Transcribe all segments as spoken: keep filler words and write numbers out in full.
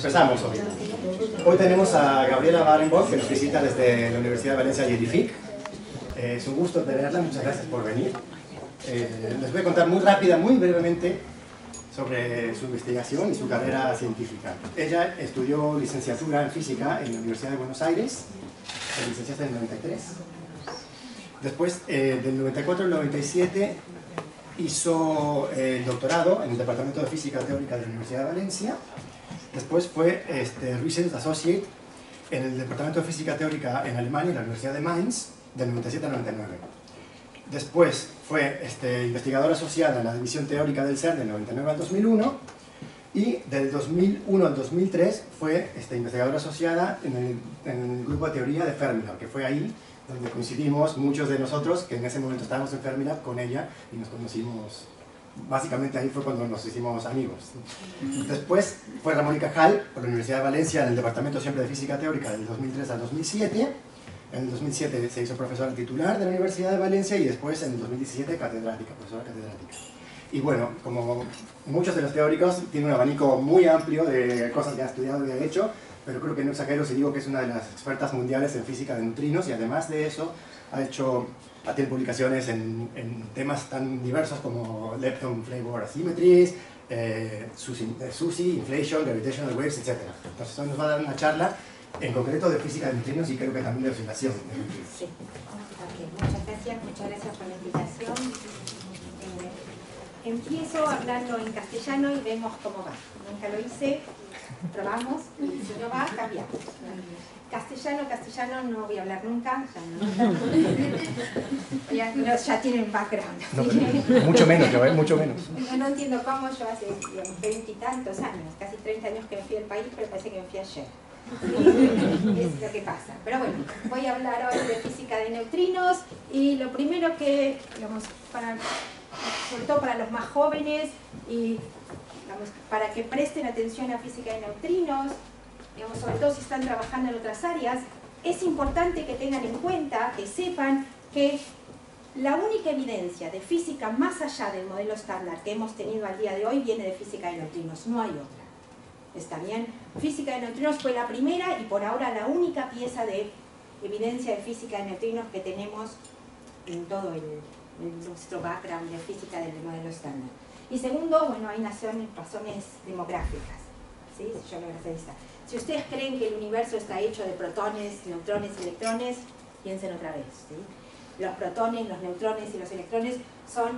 empezamos hoy. Hoy tenemos a Gabriela Barenboim, que nos visita desde la Universidad de Valencia y Edific. Eh, es un gusto tenerla, muchas gracias por venir. Eh, les voy a contar muy rápida, muy brevemente, sobre su investigación y su carrera científica. Ella estudió licenciatura en física en la Universidad de Buenos Aires, se licenció en el noventa y tres. Después, eh, del noventa y cuatro al noventa y siete, hizo eh, el doctorado en el Departamento de Física Teórica de la Universidad de Valencia. Después fue este, Research Associate en el Departamento de Física Teórica en Alemania, en la Universidad de Mainz, del noventa y siete al noventa y nueve. Después fue este, investigadora asociada en la División Teórica del CERN del noventa y nueve al dos mil uno, y del dos mil uno al dos mil tres fue este, investigadora asociada en el, en el grupo de teoría de Fermilab, que fue ahí donde coincidimos muchos de nosotros, que en ese momento estábamos en Fermilab con ella y nos conocimos. Básicamente ahí fue cuando nos hicimos amigos. Después fue Ramón y Cajal por la Universidad de Valencia en el Departamento siempre de Física Teórica del dos mil tres al dos mil siete. En el dos mil siete se hizo profesora titular de la Universidad de Valencia y después en el dos mil diecisiete catedrática, profesora catedrática. Y bueno, como muchos de los teóricos, tiene un abanico muy amplio de cosas que ha estudiado y ha hecho, pero creo que no exagero si digo que es una de las expertas mundiales en física de neutrinos, y además de eso ha hecho ha tenido publicaciones en, en temas tan diversos como lepton flavor asymmetries, eh, SUSY, inflation, gravitational waves, etcétera. Entonces hoy nos va a dar una charla en concreto de física de neutrinos y creo que también de oscilación. Sí, okay. Muchas gracias, muchas gracias por la invitación. Eh, empiezo hablando en castellano y vemos cómo va. Nunca lo hice, probamos, y si no va, cambiamos. Castellano, castellano no voy a hablar nunca, ya, no. ya, no, ya tienen background. No, pero, mucho menos, yo, ¿eh? Mucho menos. No, no entiendo cómo, yo hace veintitantos años, casi treinta años que me fui del país, pero parece que me fui ayer. Es lo que pasa. Pero bueno, voy a hablar hoy de física de neutrinos, y lo primero que, digamos, para, sobre todo para los más jóvenes y digamos, para que presten atención a física de neutrinos, digamos, sobre todo si están trabajando en otras áreas, es importante que tengan en cuenta, que sepan que la única evidencia de física más allá del modelo estándar que hemos tenido al día de hoy viene de física de neutrinos, no hay otra. ¿Está bien? Física de neutrinos fue la primera y por ahora la única pieza de evidencia de física de neutrinos que tenemos en todo el, en nuestro background de física del modelo estándar. Y segundo, bueno, hay razones, razones demográficas. ¿Sí? Yo lo voy a esta. Si ustedes creen que el universo está hecho de protones, neutrones y electrones, piensen otra vez. ¿Sí? Los protones, los neutrones y los electrones son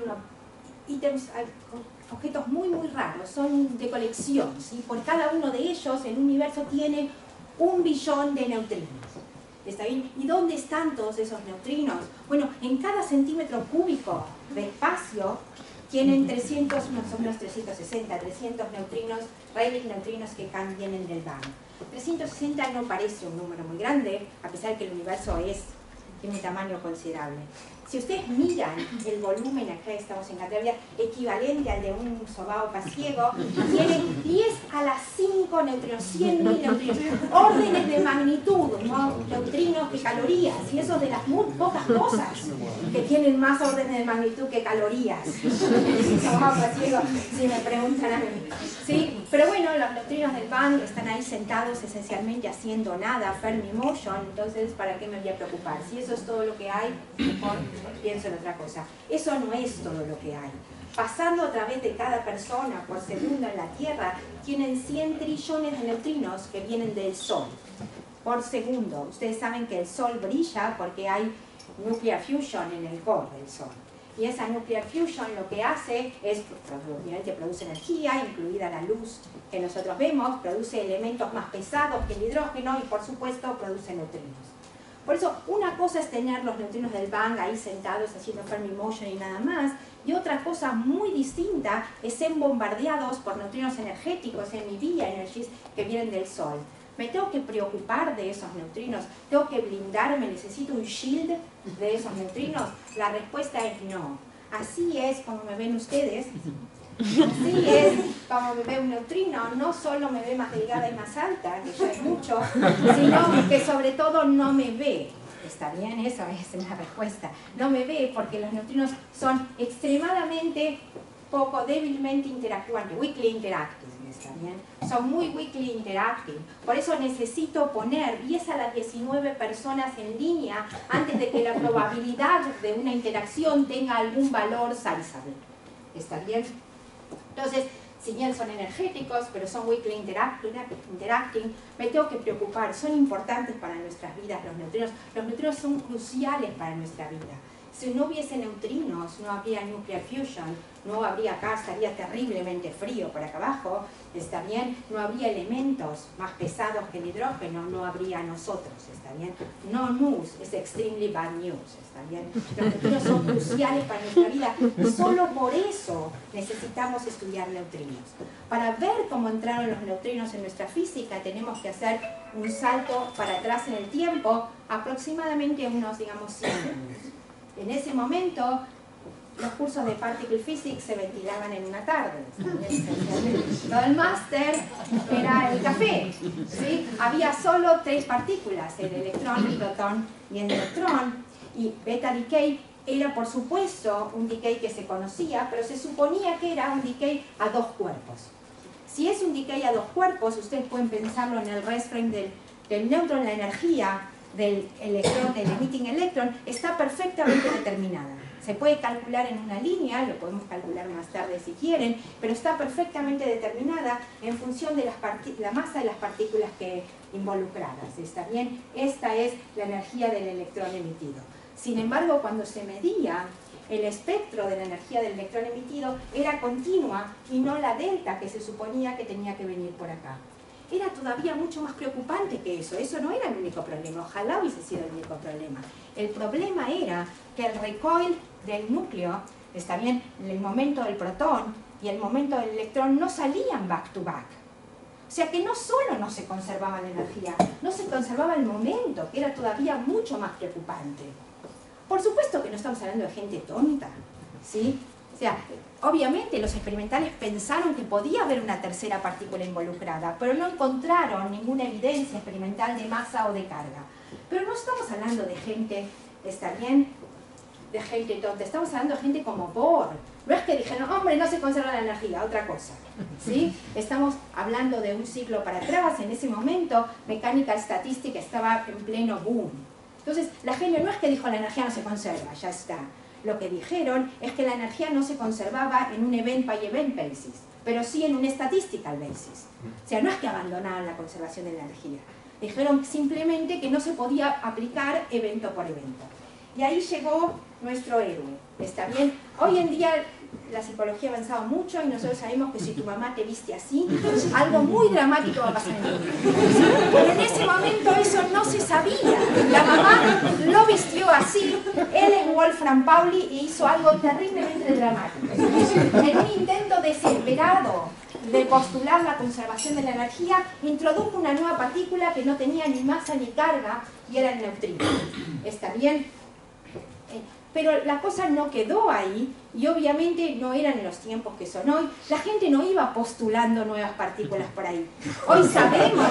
ítems, objetos muy muy raros, son de colección. ¿Sí? Por cada uno de ellos el universo tiene un billón de neutrinos. ¿Está bien? ¿Y dónde están todos esos neutrinos? Bueno, en cada centímetro cúbico de espacio tienen trescientos, más o menos trescientos sesenta, trescientos neutrinos, Rayleigh neutrinos que vienen del Bang. trescientos sesenta no parece un número muy grande, a pesar de que el universo es, tiene un tamaño considerable. Si ustedes miran el volumen, acá estamos en categoría equivalente al de un sobao pasiego, tiene diez a la cinco neutrinos, cien mil neutrinos, órdenes de magnitud, ¿no? Neutrinos que calorías, y eso de las muy pocas cosas que tienen más órdenes de magnitud que calorías. Sobao pasiego, si me preguntan a mí. ¿Sí? Pero bueno, los neutrinos del Bang están ahí sentados esencialmente haciendo nada, Fermi motion, entonces ¿para qué me voy a preocupar? Si eso es todo lo que hay, mejor pienso en otra cosa. Eso no es todo lo que hay. Pasando a través de cada persona por segundo en la Tierra, tienen cien trillones de neutrinos que vienen del Sol por segundo. Ustedes saben que el Sol brilla porque hay nuclear fusion en el core del Sol. Y esa nuclear fusion lo que hace es, obviamente produce energía, incluida la luz que nosotros vemos, produce elementos más pesados que el hidrógeno y por supuesto produce neutrinos. Por eso, una cosa es tener los neutrinos del Bang ahí sentados haciendo Fermi motion y nada más, y otra cosa muy distinta es ser bombardeados por neutrinos energéticos, M I B energies, que vienen del Sol. ¿Me tengo que preocupar de esos neutrinos? ¿Tengo que blindarme? ¿Necesito un shield de esos neutrinos? La respuesta es no. Así es como me ven ustedes. Así es como me ve un neutrino. No solo me ve más delgada y más alta, que ya es mucho, sino que sobre todo no me ve. ¿Está bien? Esa es la respuesta. No me ve porque los neutrinos son extremadamente poco débilmente interactuantes, weakly interactive. ¿está bien? Son muy weakly interacting. Por eso necesito poner diez a las diecinueve personas en línea antes de que la probabilidad de una interacción tenga algún valor sizable. ¿Está bien? Entonces, si bien son energéticos, pero son weakly interacting, me tengo que preocupar. Son importantes para nuestras vidas los neutrinos. Los neutrinos son cruciales para nuestra vida. Si no hubiese neutrinos, no habría nuclear fusion, no habría acá, estaría terriblemente frío por acá abajo, está bien, no habría elementos más pesados que el hidrógeno, no habría nosotros, está bien. No news, es extremely bad news, está bien. Los neutrinos son cruciales para nuestra vida y solo por eso necesitamos estudiar neutrinos. Para ver cómo entraron los neutrinos en nuestra física tenemos que hacer un salto para atrás en el tiempo, aproximadamente unos, digamos, cien años. En ese momento, los cursos de Particle Physics se ventilaban en una tarde. Todo el máster era el café, ¿sí? Había solo tres partículas, el electrón, el protón y el neutrón. Y beta decay era, por supuesto, un decay que se conocía, pero se suponía que era un decay a dos cuerpos. Si es un decay a dos cuerpos, ustedes pueden pensarlo en el rest frame del, del neutrón, la energía del electrón, del emitting electron, está perfectamente determinada. Se puede calcular en una línea, lo podemos calcular más tarde si quieren, pero está perfectamente determinada en función de las la masa de las partículas que involucradas. ¿Está bien? Esta es la energía del electrón emitido. Sin embargo, cuando se medía, el espectro de la energía del electrón emitido era continua y no la delta que se suponía que tenía que venir por acá. Era todavía mucho más preocupante que eso. Eso no era el único problema, ojalá hubiese sido el único problema. El problema era que el recoil del núcleo, está bien, el momento del protón y el momento del electrón no salían back to back. O sea que no solo no se conservaba la energía, no se conservaba el momento, que era todavía mucho más preocupante. Por supuesto que no estamos hablando de gente tonta, ¿sí? O sea, obviamente los experimentales pensaron que podía haber una tercera partícula involucrada, pero no encontraron ninguna evidencia experimental de masa o de carga. Pero no estamos hablando de gente, ¿está bien? De gente tonta, estamos hablando de gente como Bohr. No es que dijeron, hombre, no se conserva la energía, otra cosa, ¿sí? Estamos hablando de un siglo para atrás, en ese momento, mecánica estadística estaba en pleno boom. Entonces, la gente no es que dijo, la energía no se conserva, ya está. Lo que dijeron es que la energía no se conservaba en un event by event basis, pero sí en un statistical basis. O sea, no es que abandonaban la conservación de la energía. Dijeron simplemente que no se podía aplicar evento por evento. Y ahí llegó nuestro héroe, ¿está bien? Hoy en día la psicología ha avanzado mucho y nosotros sabemos que si tu mamá te viste así, algo muy dramático va a pasar en el mundo. Pero en ese momento eso no se sabía. La mamá lo vistió así, él es Wolfram Pauli e hizo algo terriblemente dramático. En un intento desesperado de postular la conservación de la energía, introdujo una nueva partícula que no tenía ni masa ni carga y era el neutrino. ¿Está bien? Pero la cosa no quedó ahí y obviamente no eran en los tiempos que son hoy. La gente no iba postulando nuevas partículas por ahí. Hoy sabemos,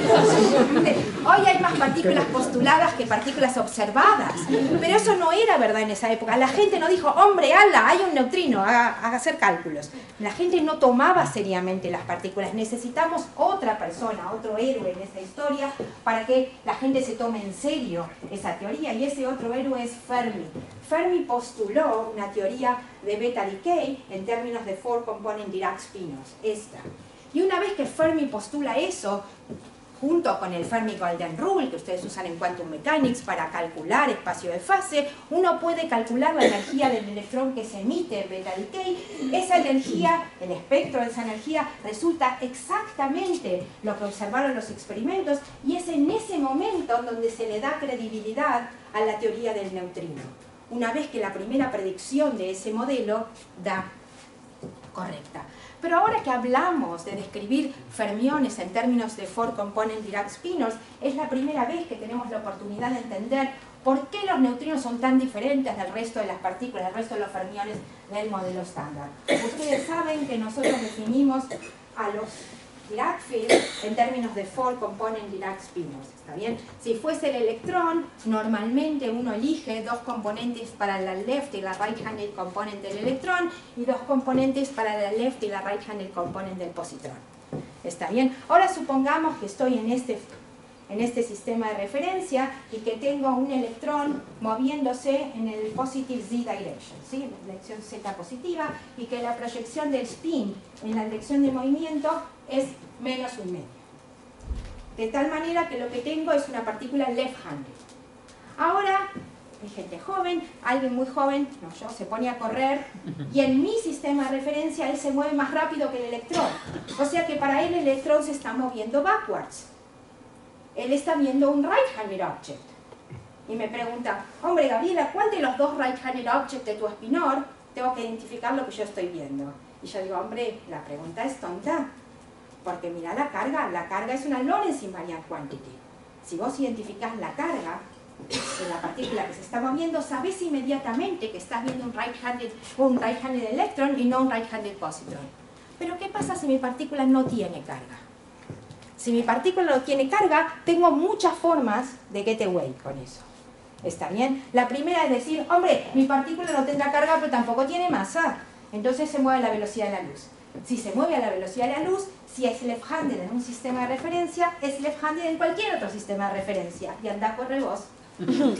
hoy hay más partículas postuladas que partículas observadas. Pero eso no era verdad en esa época. La gente no dijo, hombre, ala, hay un neutrino, a, a hacer cálculos. La gente no tomaba seriamente las partículas. Necesitamos otra persona, otro héroe en esa historia para que la gente se tome en serio esa teoría. Y ese otro héroe es Fermi. Fermi postuló una teoría de beta decay en términos de four component Dirac spinos, esta. Y una vez que Fermi postula eso, junto con el Fermi Golden Rule, que ustedes usan en Quantum Mechanics para calcular espacio de fase, uno puede calcular la energía del electrón que se emite en beta decay. Esa energía, el espectro de esa energía, resulta exactamente lo que observaron los experimentos y es en ese momento donde se le da credibilidad a la teoría del neutrino. Una vez que la primera predicción de ese modelo da correcta. Pero ahora que hablamos de describir fermiones en términos de four component Dirac spinors, es la primera vez que tenemos la oportunidad de entender por qué los neutrinos son tan diferentes del resto de las partículas, del resto de los fermiones del modelo estándar. Ustedes saben que nosotros definimos a los Dirac fields en términos de four component Dirac spinors, ¿está bien? Si fuese el electrón, normalmente uno elige dos componentes para la left y la right-handed component del electrón y dos componentes para la left y la right-handed component del positrón. ¿Está bien? Ahora supongamos que estoy en este, en este sistema de referencia y que tengo un electrón moviéndose en el positive Z direction, ¿sí? La dirección Z positiva, y que la proyección del spin en la dirección de movimiento es menos un medio. De tal manera que lo que tengo es una partícula left-handed. Ahora, hay gente joven, alguien muy joven, no yo, se pone a correr y en mi sistema de referencia él se mueve más rápido que el electrón. O sea que para él el electrón se está moviendo backwards. Él está viendo un right-handed object. Y me pregunta, hombre Gabriela, ¿cuál de los dos right-handed objects de tu espinor tengo que identificar lo que yo estoy viendo? Y yo digo, hombre, la pregunta es tonta. Porque mira la carga, la carga es una Lorentz invariant quantity. Si vos identificás la carga de la partícula que se está moviendo, sabés inmediatamente que estás viendo un right-handed un right-handed electron y no un right-handed positron. Pero ¿qué pasa si mi partícula no tiene carga? Si mi partícula no tiene carga, tengo muchas formas de get away con eso. ¿Está bien? La primera es decir, hombre, mi partícula no tendrá carga pero tampoco tiene masa. Entonces se mueve a la velocidad de la luz. Si se mueve a la velocidad de la luz, si es left-handed en un sistema de referencia, es left-handed en cualquier otro sistema de referencia. Y anda, corre vos. ¿Sí?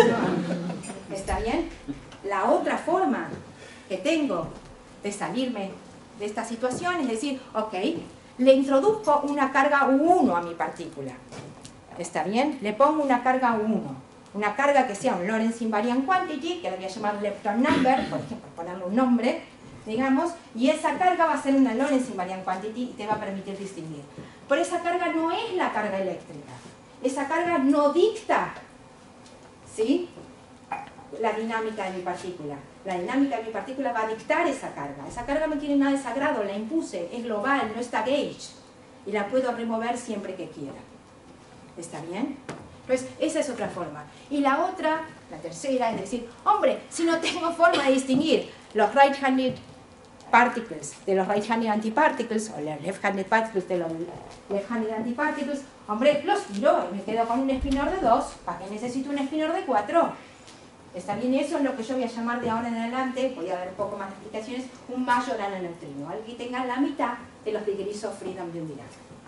¿Está bien? La otra forma que tengo de salirme de esta situación es decir, ok, le introduzco una carga U uno a mi partícula. ¿Está bien? Le pongo una carga U uno. Una carga que sea un Lorentz invariant quantity, que le voy a llamar lepton number, por ejemplo, ponerle un nombre, digamos, y esa carga va a ser una Lorentz invariant quantity y te va a permitir distinguir. Pero esa carga no es la carga eléctrica. Esa carga no dicta, ¿sí?, la dinámica de mi partícula. La dinámica de mi partícula va a dictar esa carga. Esa carga no tiene nada de sagrado, la impuse, es global, no está gauge. Y la puedo remover siempre que quiera. ¿Está bien? Pues esa es otra forma. Y la otra, la tercera, es decir, hombre, si no tengo forma de distinguir los right-handed particles de los right-handed antiparticles, o los left-handed particles de los left-handed antiparticles, hombre, los tiro y me quedo con un espinor de dos. ¿Para qué necesito un espinor de cuatro? Está bien, eso es lo que yo voy a llamar de ahora en adelante, voy a dar un poco más de explicaciones, un Majorana neutrino, algo que tenga la mitad de los degrees of freedom de un Dirac.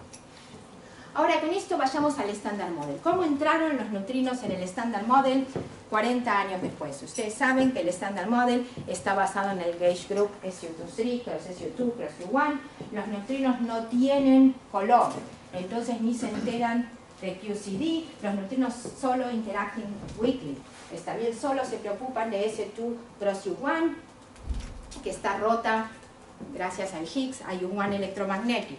Ahora con esto vayamos al Standard Model. ¿Cómo entraron los neutrinos en el Standard Model cuarenta años después? Ustedes saben que el Standard Model está basado en el gauge group S U dos tres, cross S U dos, cross U uno. Los neutrinos no tienen color, entonces ni se enteran de Q C D. Los neutrinos solo interacting weakly. Está bien, solo se preocupan de S U dos cross U uno, que está rota gracias al Higgs, hay un one electromagnetic.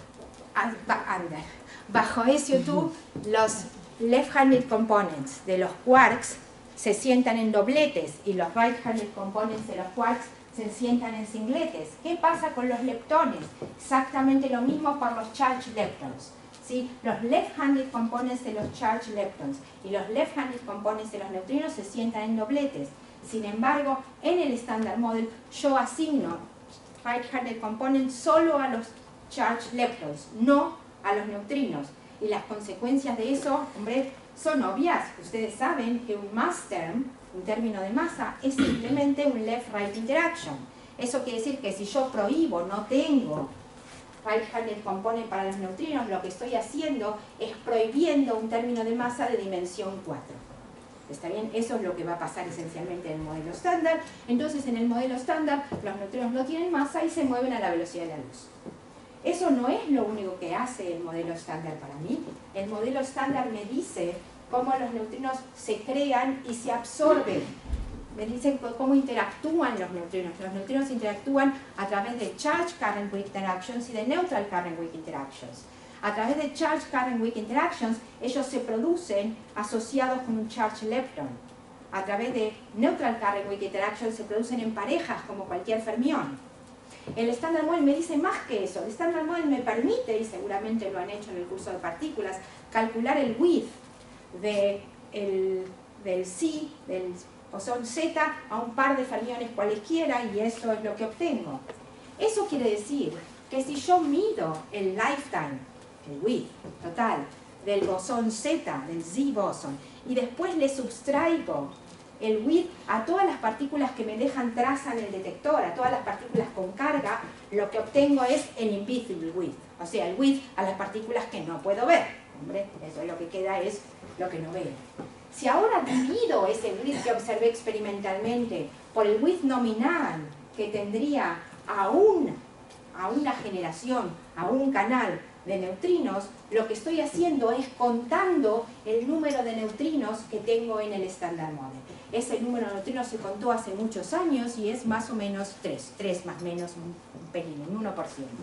Bajo S U dos, los left-handed components de los quarks se sientan en dobletes y los right-handed components de los quarks se sientan en singletes. ¿Qué pasa con los leptones? Exactamente lo mismo por los charged leptons. ¿Sí? Los left-handed components de los charged leptons y los left-handed components de los neutrinos se sientan en dobletes. Sin embargo, en el Standard Model yo asigno right-handed components solo a los charged leptons, no a los neutrinos. Y las consecuencias de eso, hombre, son obvias. Ustedes saben que un mass term, un término de masa, es simplemente un left-right interaction. Eso quiere decir que si yo prohíbo, no tengo right-handed component para los neutrinos, lo que estoy haciendo es prohibiendo un término de masa de dimensión cuatro. ¿Está bien? Eso es lo que va a pasar esencialmente en el modelo estándar. Entonces, en el modelo estándar, los neutrinos no tienen masa y se mueven a la velocidad de la luz. Eso no es lo único que hace el modelo estándar para mí. El modelo estándar me dice cómo los neutrinos se crean y se absorben. Me dicen cómo interactúan los neutrinos. Los neutrinos interactúan a través de charge current weak interactions y de neutral current weak interactions. A través de charge current weak interactions, ellos se producen asociados con un charge lepton. A través de neutral current weak interactions se producen en parejas, como cualquier fermión. El Standard Model me dice más que eso. El Standard Model me permite, y seguramente lo han hecho en el curso de partículas, calcular el width de el, del C, del bosón Z, a un par de fermiones cualesquiera, y eso es lo que obtengo. Eso quiere decir que si yo mido el lifetime, el width total, del bosón Z, del Z boson, y después le sustraigo el width a todas las partículas que me dejan traza en el detector, a todas las partículas con carga, lo que obtengo es el invisible width, o sea, el width a las partículas que no puedo ver. Hombre, eso es lo que queda, es lo que no veo. Si ahora divido ese width que observé experimentalmente por el width nominal que tendría a una, a una generación, a un canal de neutrinos, lo que estoy haciendo es contando el número de neutrinos que tengo en el Standard Model. Ese número de neutrinos se contó hace muchos años y es más o menos tres, tres más o menos un, un pelín, un uno por ciento.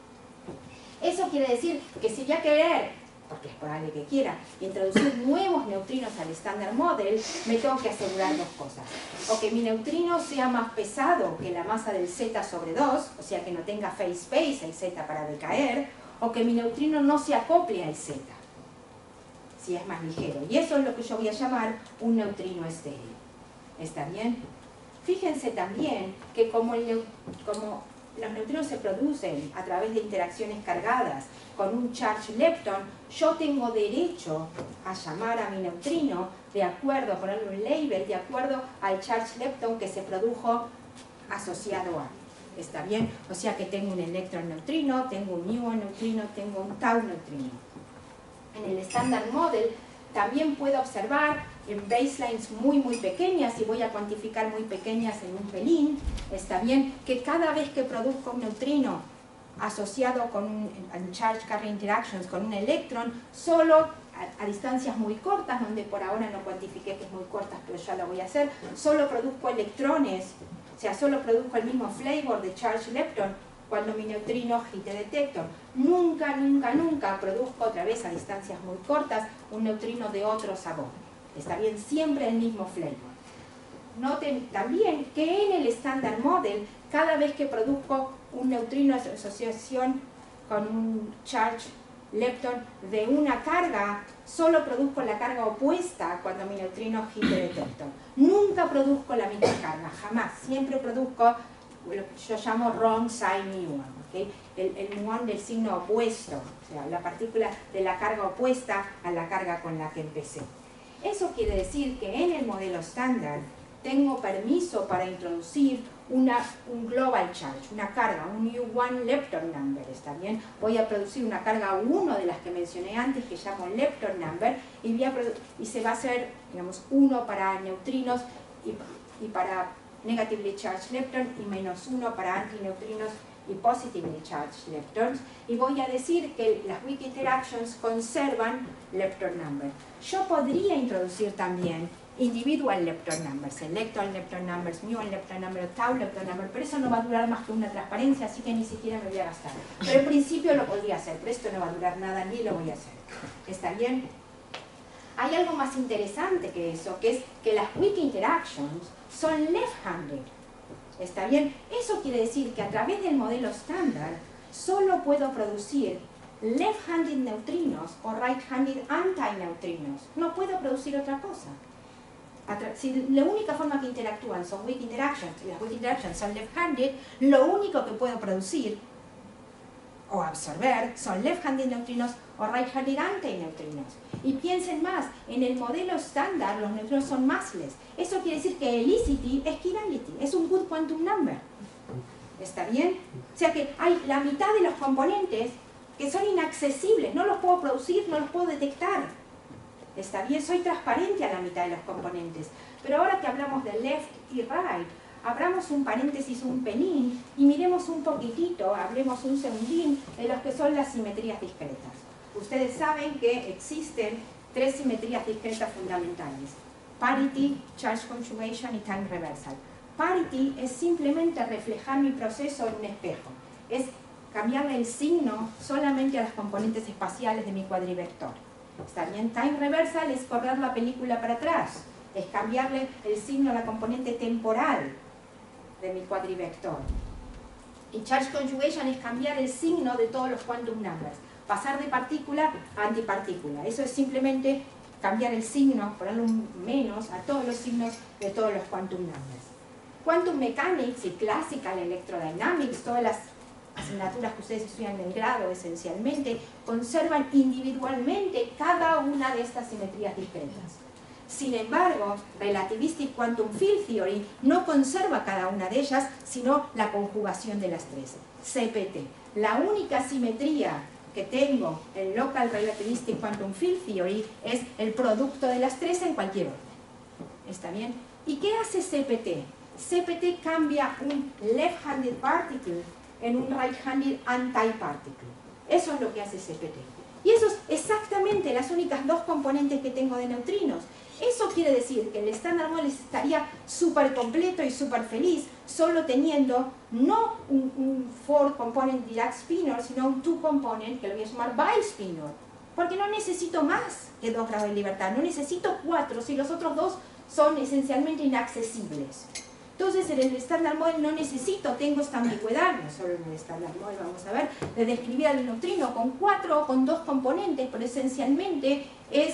Eso quiere decir que si voy a querer, porque es probable que quiera, introducir nuevos neutrinos al Standard Model, me tengo que asegurar dos cosas. O que mi neutrino sea más pesado que la masa del Z sobre dos, o sea que no tenga phase space el Z para decaer, o que mi neutrino no se acople al Z, si es más ligero. Y eso es lo que yo voy a llamar un neutrino estéril. ¿Está bien? Fíjense también que como, el, como los neutrinos se producen a través de interacciones cargadas con un charge lepton, yo tengo derecho a llamar a mi neutrino de acuerdo, a ponerle un label, de acuerdo al charge lepton que se produjo asociado a. ¿Está bien? O sea que tengo un electron neutrino, tengo un muon neutrino, tengo un tau neutrino. En el Standard Model también puedo observar en baselines muy muy pequeñas, y voy a cuantificar muy pequeñas en un pelín, está bien, que cada vez que produzco un neutrino asociado con un, un charge carrier interactions con un electrón, solo a, a distancias muy cortas, donde por ahora no cuantifiqué que es muy cortas, pero ya lo voy a hacer, solo produzco electrones, o sea, solo produzco el mismo flavor de charge lepton cuando mi neutrino hit the detector. Nunca, nunca, nunca produzco otra vez a distancias muy cortas un neutrino de otro sabor. Está bien, siempre el mismo flavor. Noten también que en el Standard Model, cada vez que produzco un neutrino de asociación con un charge lepton de una carga, solo produzco la carga opuesta cuando mi neutrino hit the detector. Nunca produzco la misma carga, jamás. Siempre produzco lo que yo llamo wrong sign muon, ¿okay? el, el muon del signo opuesto, o sea, la partícula de la carga opuesta a la carga con la que empecé. Eso quiere decir que en el modelo estándar tengo permiso para introducir una, un global charge, una carga, un U uno lepton number, ¿está bien? Voy a producir una carga uno de las que mencioné antes, que llamo lepton number, y, voy a y se va a hacer, digamos, uno para neutrinos y, y para negatively charged lepton, y menos uno para antineutrinos y positively charged leptons, y voy a decir que las weak interactions conservan lepton number. Yo podría introducir también individual lepton numbers, electron lepton numbers, muon lepton number, tau lepton number, pero eso no va a durar más que una transparencia, así que ni siquiera me voy a gastar. Pero en principio lo podría hacer, pero esto no va a durar nada, ni lo voy a hacer. ¿Está bien? Hay algo más interesante que eso, que es que las weak interactions son left-handed. ¿Está bien? Eso quiere decir que a través del modelo estándar solo puedo producir left-handed neutrinos o right-handed antineutrinos. No puedo producir otra cosa. Si la única forma que interactúan son weak interactions y las weak interactions son left-handed, lo único que puedo producir o absorber son left-handed neutrinos o right-handed antineutrinos. Y piensen más, en el modelo estándar los neutrinos son massless. Eso quiere decir que helicity es chirality, es un good quantum number. ¿Está bien? O sea que hay la mitad de los componentes que son inaccesibles, no los puedo producir, no los puedo detectar. ¿Está bien? Soy transparente a la mitad de los componentes. Pero ahora que hablamos de left y right, abramos un paréntesis un pelín y miremos un poquitito, hablemos un segundín de los que son las simetrías discretas. Ustedes saben que existen tres simetrías discretas fundamentales: parity, charge conjugation y time reversal. Parity es simplemente reflejar mi proceso en un espejo. Es cambiarle el signo solamente a las componentes espaciales de mi cuadrivector. ¿Está bien? Time reversal es correr la película para atrás. Es cambiarle el signo a la componente temporal de mi cuadrivector. Y charge conjugation es cambiar el signo de todos los quantum numbers. Pasar de partícula a antipartícula. Eso es simplemente cambiar el signo, ponerle un menos a todos los signos de todos los quantum numbers. Quantum mechanics y classical electrodynamics, todas las asignaturas que ustedes estudian en el grado esencialmente, conservan individualmente cada una de estas simetrías discretas. Sin embargo, Relativistic Quantum Field Theory no conserva cada una de ellas, sino la conjugación de las tres. C P T. La única simetría que tengo en Local Relativistic Quantum Field Theory es el producto de las tres en cualquier orden. ¿Está bien? ¿Y qué hace C P T? C P T cambia un left-handed particle en un right-handed anti-particle. Eso es lo que hace C P T. Y eso es exactamente las únicas dos componentes que tengo de neutrinos. Eso quiere decir que el Standard Model estaría súper completo y súper feliz solo teniendo no un, un four component Dirac spinor, sino un two component, que lo voy a llamar bispinor. Porque no necesito más que dos grados de libertad, no necesito cuatro si los otros dos son esencialmente inaccesibles. Entonces en el Standard Model no necesito, tengo esta ambigüedad, no solo en el Standard Model, vamos a ver, de describir al neutrino con cuatro o con dos componentes, pero esencialmente es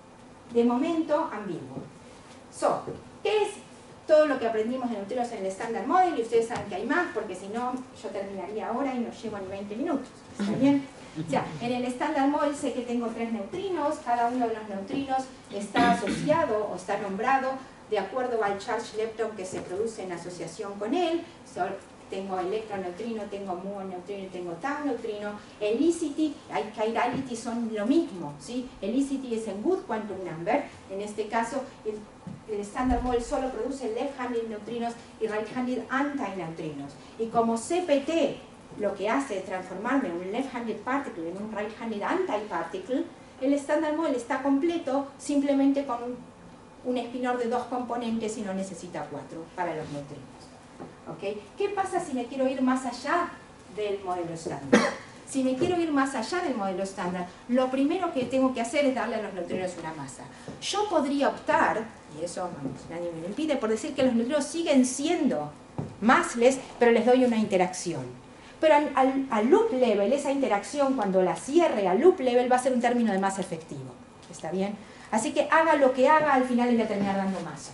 de momento ambiguo. So, ¿qué es todo lo que aprendimos de neutrinos en el Standard Model? Y ustedes saben que hay más, porque si no, yo terminaría ahora y no llego ni veinte minutos. ¿Está bien? O sea, en el Standard Model sé que tengo tres neutrinos, cada uno de los neutrinos está asociado o está nombrado de acuerdo al charge lepton que se produce en asociación con él. So, tengo electroneutrino, tengo muon neutrino y tengo tau neutrino. Helicity y chirality son lo mismo, ¿sí? Helicity es en good quantum number. En este caso, el, el Standard Model solo produce left-handed neutrinos y right-handed antineutrinos. Y como C P T lo que hace es transformarme un left-handed particle en un right-handed antiparticle, el Standard Model está completo simplemente con un, un spinor de dos componentes y no necesita cuatro para los neutrinos. ¿Okay? ¿Qué pasa si me quiero ir más allá del modelo estándar? Si me quiero ir más allá del modelo estándar, lo primero que tengo que hacer es darle a los neutrinos una masa. Yo podría optar, y eso vamos, nadie me lo impide, por decir que los neutrinos siguen siendo massless, pero les doy una interacción. Pero al, al, al loop level, esa interacción cuando la cierre al loop level va a ser un término de masa efectivo. ¿Está bien? Así que haga lo que haga, al final le voy a terminar dando masa.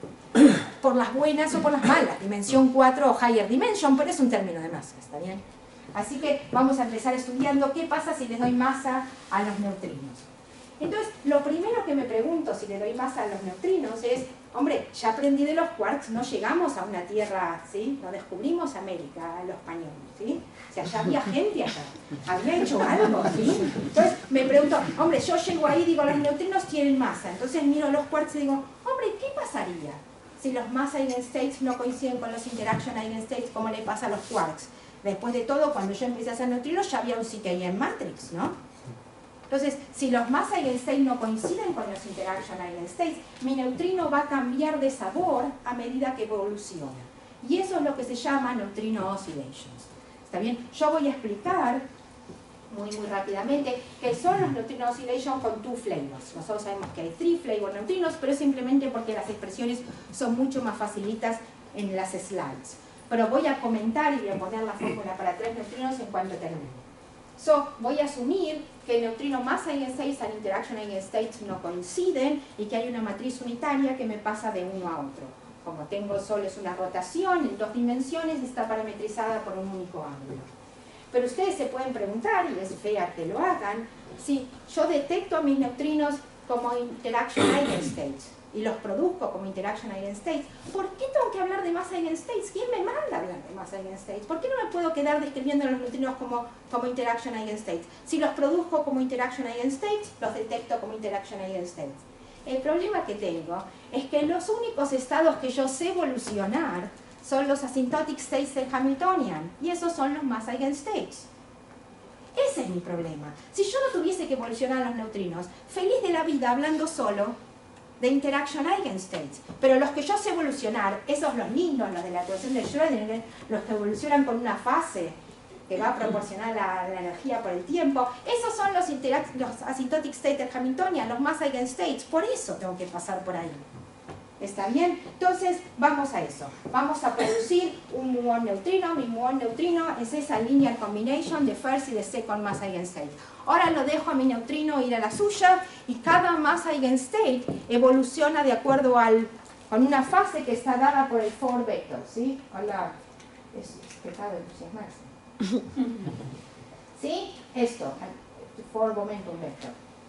Por las buenas o por las malas, dimensión cuatro o higher dimension, pero es un término de masa, ¿está bien? Así que vamos a empezar estudiando qué pasa si les doy masa a los neutrinos. Entonces, lo primero que me pregunto si le doy masa a los neutrinos es, hombre, ya aprendí de los quarks, no llegamos a una tierra, ¿sí? No descubrimos América, los españoles, ¿sí? O sea, ya había gente allá, había hecho algo, ¿sí? Entonces, me pregunto, hombre, yo llego ahí y digo, los neutrinos tienen masa, entonces miro los quarks y digo, hombre, ¿qué pasaría si los mass eigenstates no coinciden con los interaction eigenstates como le pasa a los quarks? Después de todo, cuando yo empecé a hacer neutrinos ya había un C K M matrix, ¿no? Entonces, si los mass eigenstates no coinciden con los interaction eigenstates, mi neutrino va a cambiar de sabor a medida que evoluciona. Y eso es lo que se llama neutrino oscillations. ¿Está bien? Yo voy a explicar muy muy rápidamente qué son los neutrino oscillations con two flavors. Nosotros sabemos que hay three flavor neutrinos, pero es simplemente porque las expresiones son mucho más facilitas en las slides. Pero voy a comentar y voy a poner la fórmula para tres neutrinos en cuanto termine. So, voy a asumir que el neutrino mass eigenstates y interaction eigenstates no coinciden y que hay una matriz unitaria que me pasa de uno a otro. Como tengo solo es una rotación en dos dimensiones, está parametrizada por un único ángulo. Pero ustedes se pueden preguntar, y es fea que lo hagan, si yo detecto a mis neutrinos como interaction eigenstates y los produzco como interaction eigenstates, ¿por qué tengo que hablar de mass eigenstates? ¿Quién me manda a hablar de mass eigenstates? ¿Por qué no me puedo quedar describiendo los neutrinos como, como interaction eigenstates? Si los produzco como interaction eigenstates, los detecto como interaction eigenstates. El problema que tengo es que los únicos estados que yo sé evolucionar son los asymptotic states del Hamiltonian, y esos son los mass eigenstates. Ese es mi problema. Si yo no tuviese que evolucionar los neutrinos, feliz de la vida hablando solo de interaction eigenstates, pero los que yo sé evolucionar, esos los lindos, los de la ecuación de Schrödinger, los que evolucionan con una fase que va a proporcionar la, la energía por el tiempo, esos son los, los asymptotic states del Hamiltonian, los mass eigenstates, por eso tengo que pasar por ahí. ¿Está bien? Entonces, vamos a eso. Vamos a producir un muon neutrino. Mi muon neutrino es esa linear combination de first y de second mass eigenstate. Ahora lo dejo a mi neutrino ir a la suya y cada mass eigenstate evoluciona de acuerdo al, con una fase que está dada por el four vector, ¿sí? Hola, es, es pecado entusiasmarse. ¿Sí? Esto, four momentum vector.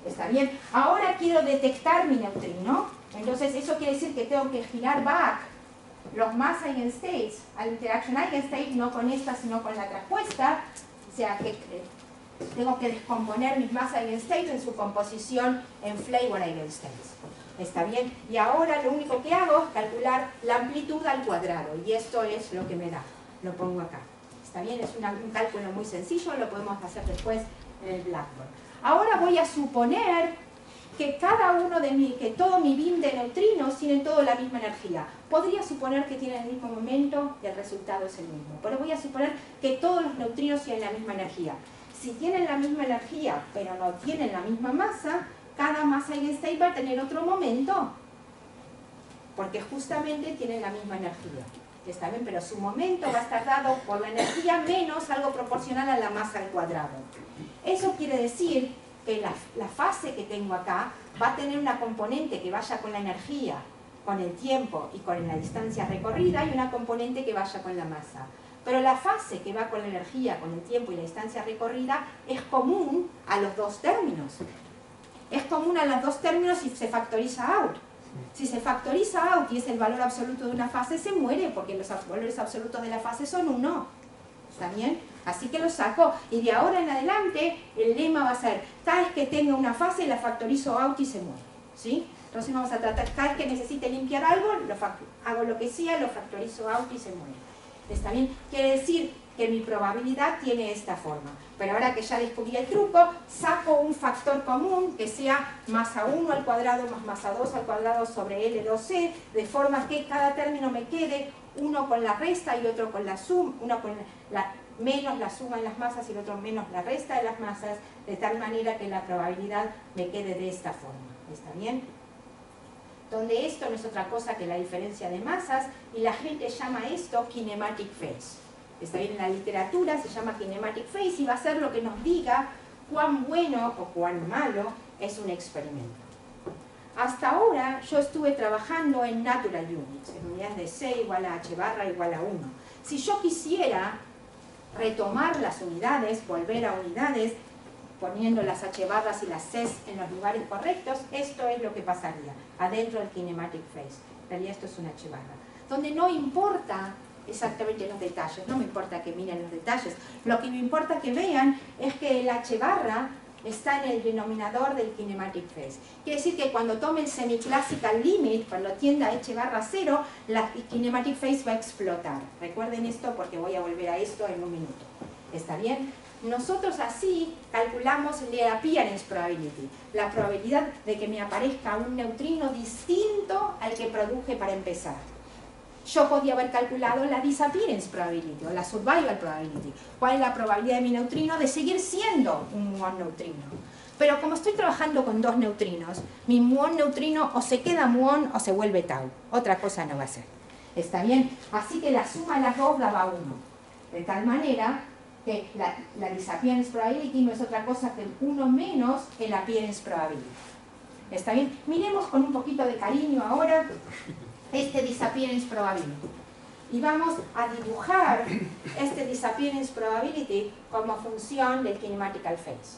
¿Está bien? Ahora quiero detectar mi neutrino, entonces eso quiere decir que tengo que girar back los mass eigenstates al interaction eigenstate, no con esta sino con la traspuesta, o sea que eh, tengo que descomponer mis mass eigenstates en su composición en Flavor eigenstates. ¿Está bien? Y ahora lo único que hago es calcular la amplitud al cuadrado, y esto es lo que me da, lo pongo acá. ¿Está bien? Es una, un cálculo muy sencillo, lo podemos hacer después en el Blackboard. Ahora voy a suponer que cada uno de mi, que todo mi beam de neutrinos tienen toda la misma energía. Podría suponer que tienen el mismo momento y el resultado es el mismo. Pero voy a suponer que todos los neutrinos tienen la misma energía. Si tienen la misma energía, pero no tienen la misma masa, cada masa eigenstate va a tener otro momento. Porque justamente tienen la misma energía. ¿Está bien? Pero su momento va a estar dado por la energía menos algo proporcional a la masa al cuadrado. Eso quiere decir que la, la fase que tengo acá va a tener una componente que vaya con la energía, con el tiempo y con la distancia recorrida, y una componente que vaya con la masa. Pero la fase que va con la energía, con el tiempo y la distancia recorrida es común a los dos términos. Es común a los dos términos si se factoriza out. Si se factoriza out y es el valor absoluto de una fase, se muere, porque los valores absolutos de la fase son uno. ¿Está bien? Así que lo saco, y de ahora en adelante el lema va a ser: cada vez que tenga una fase la factorizo out y se muere. ¿Sí? Entonces vamos a tratar, cada vez que necesite limpiar algo, lo hago lo que sea, lo factorizo out y se muere. ¿Está bien? Quiere decir que mi probabilidad tiene esta forma. Pero ahora que ya descubrí el truco, saco un factor común que sea masa uno al cuadrado más masa dos al cuadrado sobre L dos C, de forma que cada término me quede uno con la resta y otro con la suma, uno con la, menos la suma de las masas y el otro menos la resta de las masas, de tal manera que la probabilidad me quede de esta forma. ¿Está bien? Donde esto no es otra cosa que la diferencia de masas, y la gente llama esto kinematic phase. Está bien, en la literatura se llama kinematic phase y va a ser lo que nos diga cuán bueno o cuán malo es un experimento. Hasta ahora yo estuve trabajando en natural units, en unidades de C igual a H barra igual a uno. Si yo quisiera retomar las unidades, volver a unidades, poniendo las H barras y las Cs en los lugares correctos, esto es lo que pasaría adentro del kinematic phase. En realidad esto es un H barra, donde no importa exactamente los detalles, no me importa que miren los detalles, lo que me importa que vean es que el H barra está en el denominador del kinematic phase. Quiere decir que cuando tome el semiclassical limit, cuando tienda a H barra cero, la kinematic phase va a explotar. Recuerden esto porque voy a volver a esto en un minuto. ¿Está bien? Nosotros así calculamos la appearance probability, la probabilidad de que me aparezca un neutrino distinto al que produje para empezar. Yo podía haber calculado la disappearance probability o la survival probability. ¿Cuál es la probabilidad de mi neutrino de seguir siendo un muón neutrino? Pero como estoy trabajando con dos neutrinos, mi muón neutrino o se queda muón o se vuelve tau. Otra cosa no va a ser. ¿Está bien? Así que la suma de las dos daba uno. De tal manera que la, la disappearance probability no es otra cosa que uno menos el appearance probability. ¿Está bien? Miremos con un poquito de cariño ahora este disappearance probability. Y vamos a dibujar este disappearance probability como función del kinematical phase.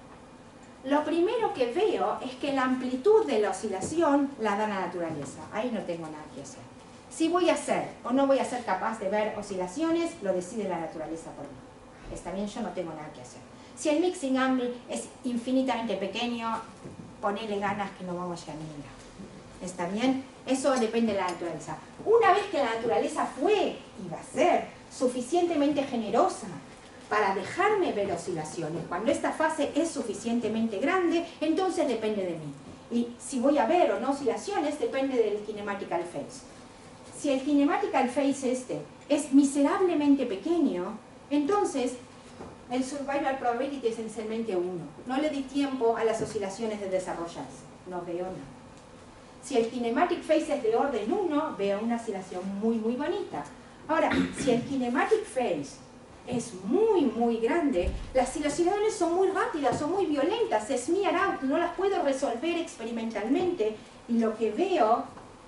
Lo primero que veo es que la amplitud de la oscilación la da la naturaleza. Ahí no tengo nada que hacer. Si voy a ser o no voy a ser capaz de ver oscilaciones, lo decide la naturaleza por mí. Está bien, yo no tengo nada que hacer. Si el mixing angle es infinitamente pequeño, ponele ganas que no vamos a llegar a ningún lado. ¿Está bien? Eso depende de la naturaleza. Una vez que la naturaleza fue y va a ser suficientemente generosa para dejarme ver oscilaciones, cuando esta fase es suficientemente grande, entonces depende de mí. Y si voy a ver o no oscilaciones, depende del kinematical phase. Si el kinematical phase este es miserablemente pequeño, entonces el survival probability es esencialmente uno. No le di tiempo a las oscilaciones de desarrollarse. No veo nada. Si el kinematic phase es de orden uno, veo una oscilación muy, muy bonita. Ahora, si el kinematic phase es muy, muy grande, las oscilaciones son muy rápidas, son muy violentas, se smear out, no las puedo resolver experimentalmente, y lo que veo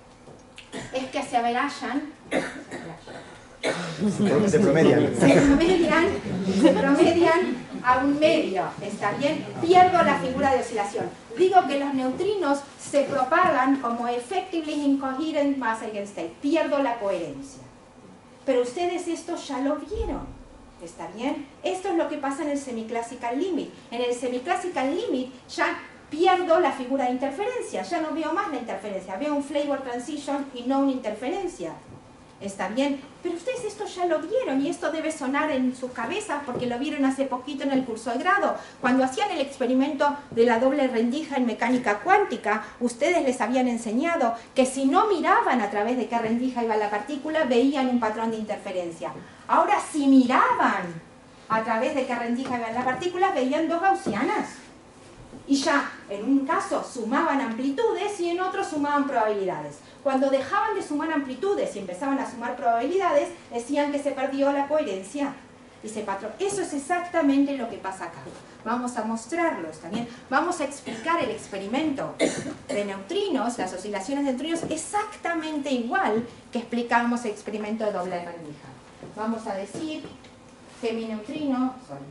es que se averallan, se promedian, se promedian, se promedian a un medio, ¿está bien? Pierdo la figura de oscilación. Digo que los neutrinos se propagan como effectively incoherent mass eigenstate. Pierdo la coherencia. Pero ustedes esto ya lo vieron, ¿está bien? Esto es lo que pasa en el semiclassical limit. En el semiclassical limit ya pierdo la figura de interferencia, ya no veo más la interferencia, veo un flavor transition y no una interferencia. ¿Está bien? Pero ustedes esto ya lo vieron y esto debe sonar en sus cabezas porque lo vieron hace poquito en el curso de grado. Cuando hacían el experimento de la doble rendija en mecánica cuántica, ustedes les habían enseñado que si no miraban a través de qué rendija iba la partícula, veían un patrón de interferencia. Ahora, si miraban a través de qué rendija iba la partícula, veían dos gaussianas. Y ya, en un caso sumaban amplitudes y en otro sumaban probabilidades. Cuando dejaban de sumar amplitudes y empezaban a sumar probabilidades, decían que se perdió la coherencia. Y se patrón. Eso es exactamente lo que pasa acá. Vamos a mostrarlo, ¿está bien? Vamos a explicar el experimento de neutrinos, las oscilaciones de neutrinos, exactamente igual que explicamos el experimento de doble rendija. Vamos a decir que mi neutrino sorry,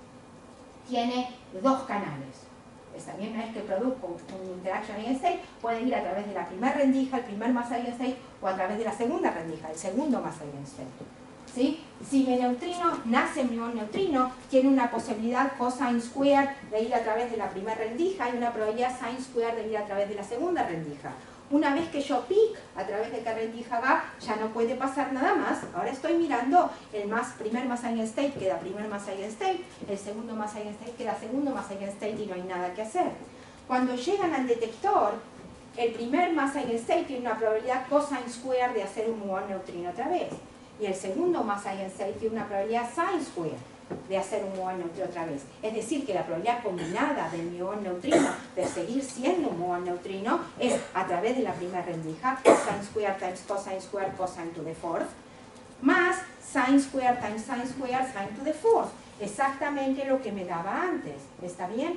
tiene dos canales. Está bien, una vez que produzco un interaction eigenstate, puede ir a través de la primera rendija, el primer mass eigenstate, o a través de la segunda rendija, el segundo mass eigenstate. ¿Sí? Si mi neutrino nace mi neutrino, tiene una posibilidad cosine squared de ir a través de la primera rendija y una probabilidad sine squared de ir a través de la segunda rendija. Una vez que yo pic a través de qué rendija va, ya no puede pasar nada más. Ahora estoy mirando el más, primer mass eigenstate queda primer mass eigenstate, el segundo mass eigenstate queda segundo mass eigenstate y no hay nada que hacer. Cuando llegan al detector, el primer mass eigenstate tiene una probabilidad cosine squared de hacer un muón neutrino otra vez. Y el segundo mass eigenstate tiene una probabilidad sine squared de hacer un muón neutrino otra vez. Es decir, que la probabilidad combinada del muón neutrino de seguir siendo un muón neutrino es a través de la primera rendija, cosine squared times cosine squared cosine to the fourth, más sine squared times sine squared sine to the fourth. Exactamente lo que me daba antes. ¿Está bien?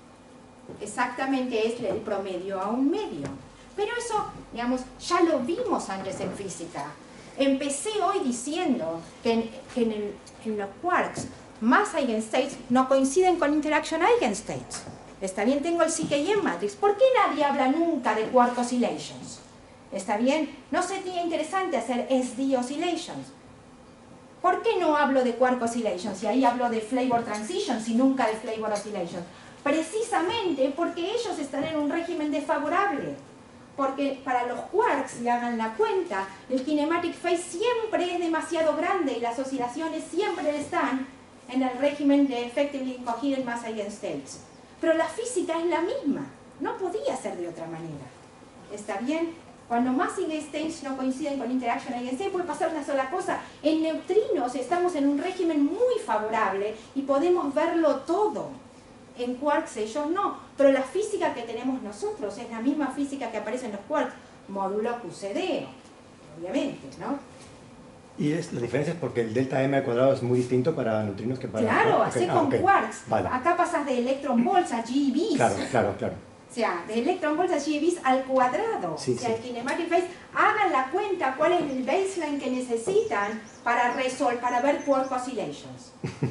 Exactamente es el promedio a un medio. Pero eso, digamos, ya lo vimos antes en física. Empecé hoy diciendo que en, que en, el, en los quarks mass eigenstates no coinciden con interaction eigenstates. ¿Está bien? Tengo el C K M matrix. ¿Por qué nadie habla nunca de quark oscillations? ¿Está bien? No sería interesante hacer S D oscillations. ¿Por qué no hablo de quark oscillations? Y ahí hablo de flavor transitions y nunca de flavor oscillations. Precisamente porque ellos están en un régimen desfavorable. Porque para los quarks, y hagan la cuenta, el kinematic phase siempre es demasiado grande y las oscilaciones siempre están en el régimen de effectively incoherent mass eigenstates. Pero la física es la misma, no podía ser de otra manera. ¿Está bien? Cuando mass eigenstates no coinciden con interaction eigenstate puede pasar una sola cosa. En neutrinos estamos en un régimen muy favorable y podemos verlo todo. En quarks ellos no, pero la física que tenemos nosotros es la misma física que aparece en los quarks, módulo Q C D, obviamente, ¿no? Y es, la diferencia es porque el delta M al cuadrado es muy distinto para neutrinos que para... Claro, okay. así ah, con okay. quarks. Vale. Acá pasas de electron volts a G E Vs. Claro, claro, claro. O sea, de electron volts a G E Vs al cuadrado. Sí, o sea, sí. el kinematic phase, hagan la cuenta cuál es el baseline que necesitan para resolver, para ver quark oscillations.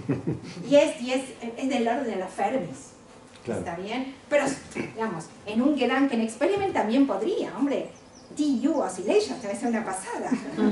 y es, y es, es del orden de los Fermis. Claro. ¿Está bien? Pero, digamos, en un Gedanken experiment también podría, hombre. T U oscillations debe ser una pasada.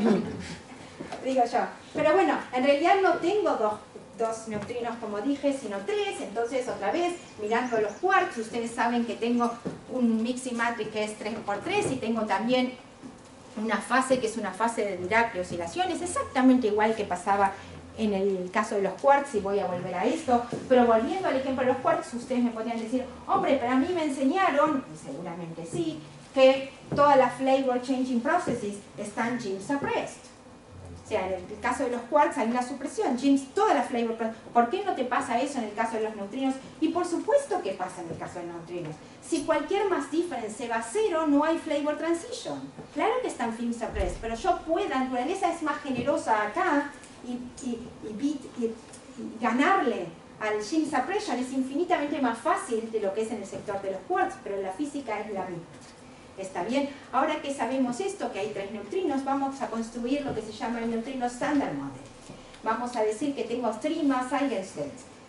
Digo yo. Pero bueno, en realidad no tengo dos, dos neutrinos como dije, sino tres. Entonces, otra vez, mirando los quarks, ustedes saben que tengo un mixing matrix que es tres por tres y tengo también una fase que es una fase de Dirac de oscilaciones, exactamente igual que pasaba en el caso de los quarks, y voy a volver a esto, pero volviendo al ejemplo de los quarks, ustedes me podrían decir, hombre, pero a mí me enseñaron, y seguramente sí, que todas las flavor changing processes están gene suppressed. O sea, en el caso de los quarks hay una supresión, genes, todas las flavor processes. ¿Por qué no te pasa eso en el caso de los neutrinos? Y por supuesto que pasa en el caso de los neutrinos. Si cualquier mass difference se va a cero, no hay flavor transition. Claro que están gene suppressed, pero yo puedo, la naturaleza es más generosa acá, Y, y, y, beat, y, y ganarle al gene suppression es infinitamente más fácil de lo que es en el sector de los quarks, pero la física es la misma. ¿Está bien? Ahora que sabemos esto, que hay tres neutrinos, vamos a construir lo que se llama el neutrino standard model. Vamos a decir que tengo three mass eigenstates.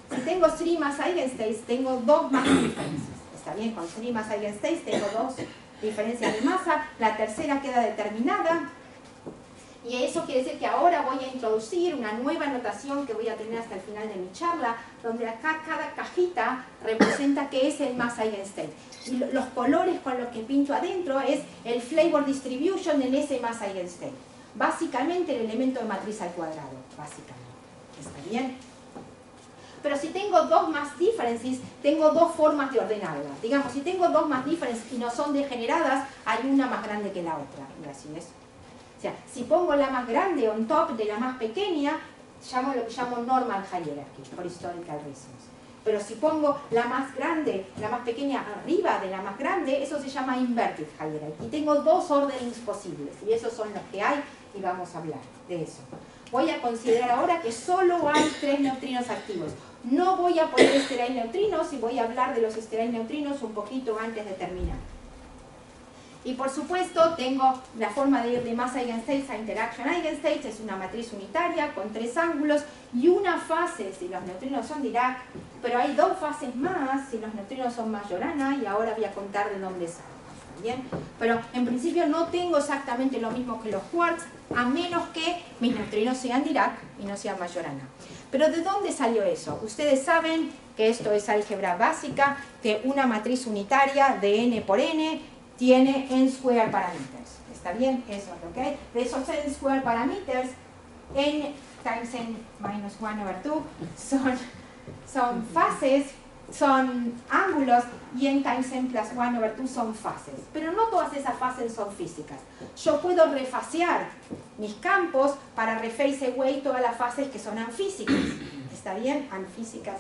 Si tengo three más eigenstates, tengo dos más diferencias. ¿Está bien? Con three más eigenstates tengo dos diferencias de masa, la tercera queda determinada. Y eso quiere decir que ahora voy a introducir una nueva notación que voy a tener hasta el final de mi charla, donde acá cada cajita representa qué es el mass eigenstate. Y los colores con los que pinto adentro es el flavor distribution en ese mass eigenstate. Básicamente el elemento de matriz al cuadrado, básicamente. ¿Está bien? Pero si tengo dos más differences, tengo dos formas de ordenarlas. Digamos, si tengo dos más differences y no son degeneradas, hay una más grande que la otra. Y así es. O sea, si pongo la más grande on top de la más pequeña, llamo lo que llamo normal hierarchy, por historical reasons. Pero si pongo la más grande, la más pequeña arriba de la más grande, eso se llama inverted hierarchy. Y tengo dos orderings posibles, y esos son los que hay, y vamos a hablar de eso. Voy a considerar ahora que solo hay tres neutrinos activos. No voy a poner sterile neutrinos y voy a hablar de los sterile neutrinos un poquito antes de terminar. Y por supuesto tengo la forma de ir de mass eigenstates a interaction eigenstates, es una matriz unitaria con tres ángulos y una fase si los neutrinos son Dirac, pero hay dos fases más si los neutrinos son Majorana y ahora voy a contar de dónde salen. ¿Bien? Pero en principio no tengo exactamente lo mismo que los quarks, a menos que mis neutrinos sean Dirac y no sean Majorana. Pero ¿de dónde salió eso? Ustedes saben que esto es álgebra básica, que una matriz unitaria de n por n tiene n square parameters. ¿Está bien? Eso es lo que hay. De esos n square parameters, n times n minus one over two son, son fases, son ángulos, y n times n plus one over two son fases. Pero no todas esas fases son físicas. Yo puedo refasear mis campos para reface away todas las fases que son anfísicas. ¿Está bien? Anfísicas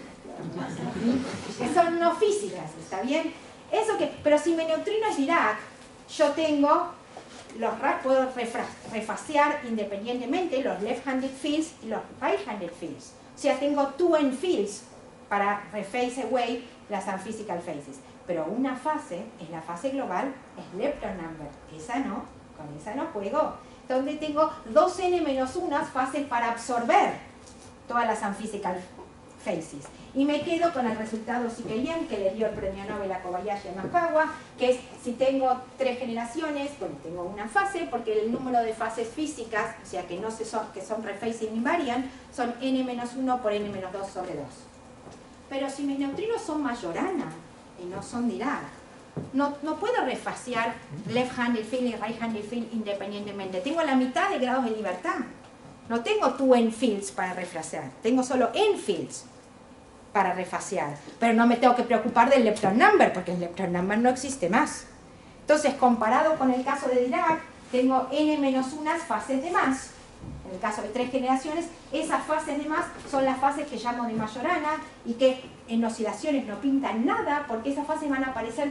es que son no físicas. ¿Está bien? Eso que, pero si mi neutrino es Dirac, yo tengo, los, puedo refasear independientemente los left-handed fields y los right-handed fields. O sea, tengo two n fields para reface away las unphysical phases. Pero una fase, es la fase global, es lepton number. Esa no, con esa no juego. Donde tengo dos n menos unas fases para absorber todas las unphysical phases. Y me quedo con el resultado Sikelian que le dio el premio Nobel a Kobayashi y Makawa, que es si tengo tres generaciones, bueno, tengo una fase, porque el número de fases físicas, o sea que no se son, que son refacing invariant, son n menos uno por n menos dos sobre dos. Pero si mis neutrinos son Majorana y no son Dirac, no, no puedo refasear left-handed field y right-handed field independientemente. Tengo la mitad de grados de libertad. No tengo two n fields para refasear, tengo solo n fields para refasear. Pero no me tengo que preocupar del lepton number, porque el lepton number no existe más. Entonces, comparado con el caso de Dirac, tengo n menos unas fases de más. En el caso de tres generaciones, esas fases de más son las fases que llamo de Majorana y que en oscilaciones no pintan nada, porque esas fases van a aparecer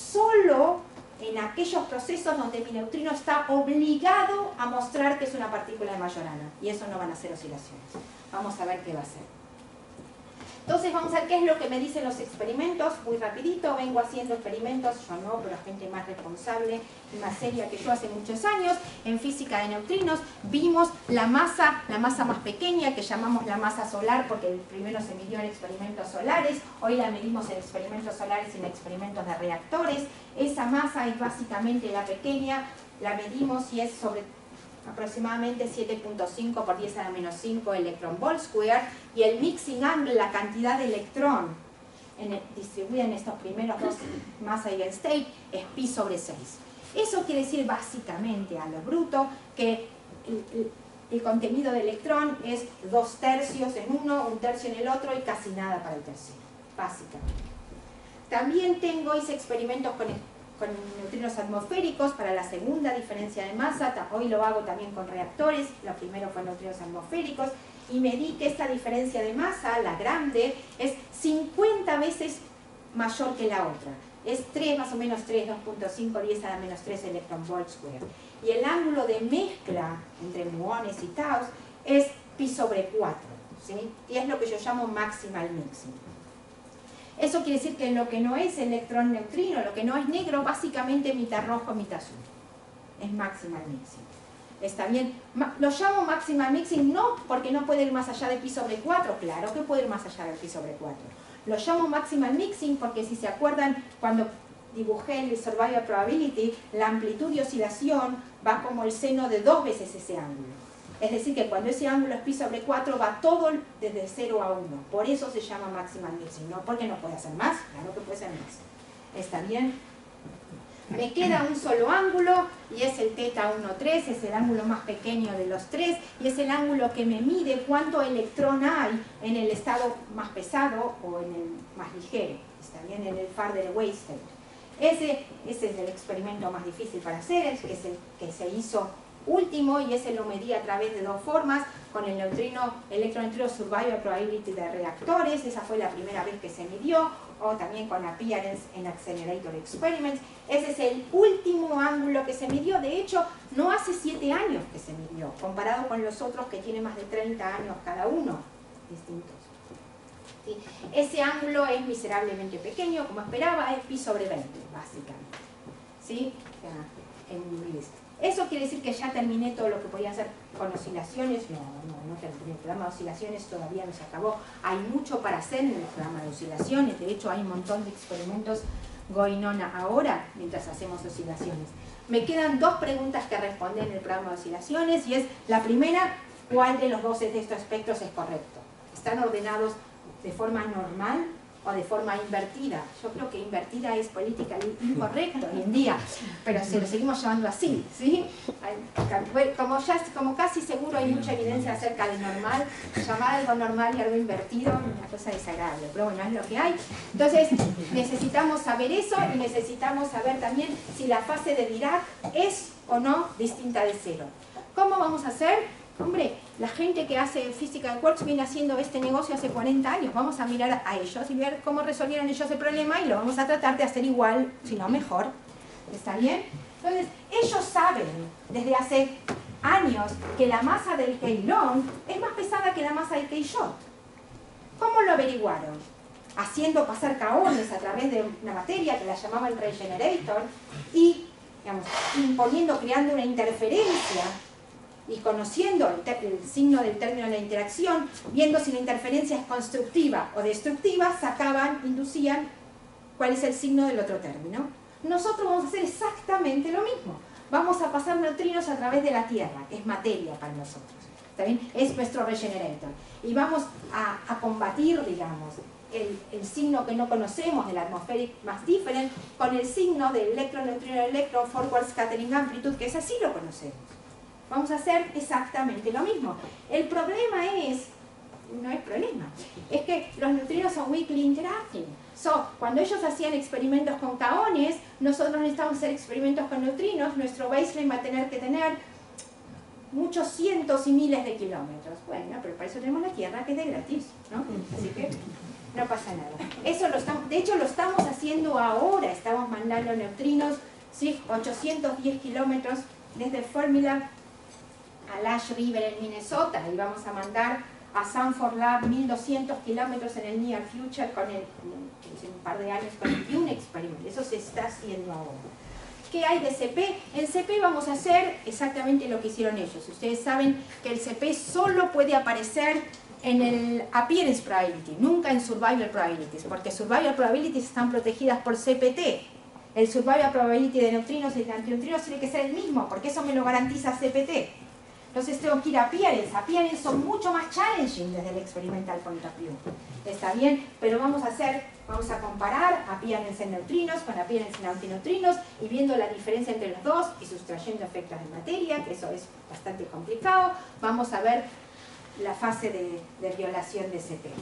solo en aquellos procesos donde mi neutrino está obligado a mostrar que es una partícula de Majorana. Y eso no van a ser oscilaciones. Vamos a ver qué va a ser. Entonces vamos a ver qué es lo que me dicen los experimentos. Muy rapidito, vengo haciendo experimentos, yo no, pero gente más responsable y más seria que yo hace muchos años. En física de neutrinos vimos la masa, la masa más pequeña, que llamamos la masa solar, porque el primero se midió en experimentos solares. Hoy la medimos en experimentos solares y en experimentos de reactores. Esa masa es básicamente la pequeña, la medimos y es sobre aproximadamente siete punto cinco por diez a la menos cinco electron volt square, y el mixing angle, la cantidad de electrón en el, distribuida en estos primeros dos mass eigenstate, es pi sobre seis. Eso quiere decir básicamente a lo bruto que el, el, el contenido de electrón es dos tercios en uno, un tercio en el otro y casi nada para el tercero, básicamente. También tengo, hice experimentos con el con neutrinos atmosféricos para la segunda diferencia de masa. Hoy lo hago también con reactores. Lo primero fue neutrinos atmosféricos y medí que esta diferencia de masa, la grande, es cincuenta veces mayor que la otra. Es tres más o menos tres, dos punto cinco, diez a la menos tres electron volt square. Y el ángulo de mezcla entre muones y taus es pi sobre cuatro, ¿sí? Y es lo que yo llamo maximal mixing. Eso quiere decir que lo que no es electrón neutrino, lo que no es negro, básicamente mitad rojo, mitad azul. Es maximal mixing. ¿Está bien? Lo llamo maximal mixing no porque no puede ir más allá de pi sobre cuatro, claro que puede ir más allá de pi sobre cuatro. Lo llamo maximal mixing porque si se acuerdan, cuando dibujé el survival probability, la amplitud de oscilación va como el seno de dos veces ese ángulo. Es decir, que cuando ese ángulo es pi sobre cuatro va todo desde cero a uno. Por eso se llama maximal mixing, no porque no puede hacer más, claro que puede ser más. ¿Está bien? Me queda un solo ángulo y es el teta uno tres, es el ángulo más pequeño de los tres y es el ángulo que me mide cuánto electrón hay en el estado más pesado o en el más ligero, está bien, en el farther away state. Ese, ese es el experimento más difícil para hacer, es que, es el que se hizo último y ese lo medí a través de dos formas, con el neutrino, electroneutrino survival probability de reactores, esa fue la primera vez que se midió, o también con appearance en accelerator experiments. Ese es el último ángulo que se midió, de hecho no hace siete años que se midió, comparado con los otros que tienen más de treinta años cada uno, distintos. ¿Sí? Ese ángulo es miserablemente pequeño, como esperaba, es pi sobre veinte, básicamente. ¿Sí? En mi Eso quiere decir que ya terminé todo lo que podía hacer con oscilaciones. No, no, no terminé. El programa de oscilaciones todavía no se acabó. Hay mucho para hacer en el programa de oscilaciones. De hecho, hay un montón de experimentos going on ahora mientras hacemos oscilaciones. Me quedan dos preguntas que responder en el programa de oscilaciones y es la primera, ¿cuál de los dos de estos espectros es correcto? ¿Están ordenados de forma normal o de forma invertida? Yo creo que invertida es política incorrecto hoy en día, pero se lo seguimos llamando así, ¿sí? Como, ya, como casi seguro hay mucha evidencia acerca de normal, llamar algo normal y algo invertido es una cosa desagradable, pero bueno, es lo que hay. Entonces necesitamos saber eso y necesitamos saber también si la fase de Dirac es o no distinta de cero. ¿Cómo vamos a hacer? Hombre, la gente que hace física de quarks viene haciendo este negocio hace cuarenta años. Vamos a mirar a ellos y ver cómo resolvieron ellos el problema y lo vamos a tratar de hacer igual, si no mejor. ¿Está bien? Entonces, ellos saben desde hace años que la masa del K-long es más pesada que la masa del K-short. ¿Cómo lo averiguaron? Haciendo pasar kaones a través de una materia que la llamaban regenerator y, digamos, imponiendo, creando una interferencia y conociendo el, el signo del término de la interacción, viendo si la interferencia es constructiva o destructiva, sacaban, inducían cuál es el signo del otro término. Nosotros vamos a hacer exactamente lo mismo. Vamos a pasar neutrinos a través de la Tierra, es materia para nosotros. ¿Está bien? Es nuestro regenerator. Y vamos a, a combatir, digamos, el, el signo que no conocemos del atmospheric mass difference con el signo del electron, neutrino, electron, forward scattering amplitude, que es así lo conocemos. Vamos a hacer exactamente lo mismo. El problema es, no es problema, es que los neutrinos son weakly interacting. So, cuando ellos hacían experimentos con kaones, nosotros necesitamos hacer experimentos con neutrinos, nuestro baseline va a tener que tener muchos cientos y miles de kilómetros. Bueno, pero para eso tenemos la Tierra, que es de gratis, ¿no? Así que no pasa nada. Eso lo estamos, de hecho, lo estamos haciendo ahora. Estamos mandando neutrinos, ¿sí? ochocientos diez kilómetros desde Fermilab a Lash River en Minnesota y vamos a mandar a Sanford Lab mil doscientos kilómetros en el Near Future con el, en un par de años con el Dune Experiment. Eso se está haciendo ahora. ¿Qué hay de C P? En C P vamos a hacer exactamente lo que hicieron ellos. Ustedes saben que el C P solo puede aparecer en el Appearance Probability, nunca en Survival Probabilities, porque Survival Probabilities están protegidas por C P T. El Survival Probability de neutrinos y de antineutrinos tiene que ser el mismo, porque eso me lo garantiza C P T. Entonces tengo que ir a Appearance. Appearance son mucho más challenging desde el experimental point of view. Está bien, pero vamos a hacer, vamos a comparar Appearance en neutrinos con Appearance en antineutrinos y viendo la diferencia entre los dos y sustrayendo efectos de materia, que eso es bastante complicado, vamos a ver la fase de, de violación de C P.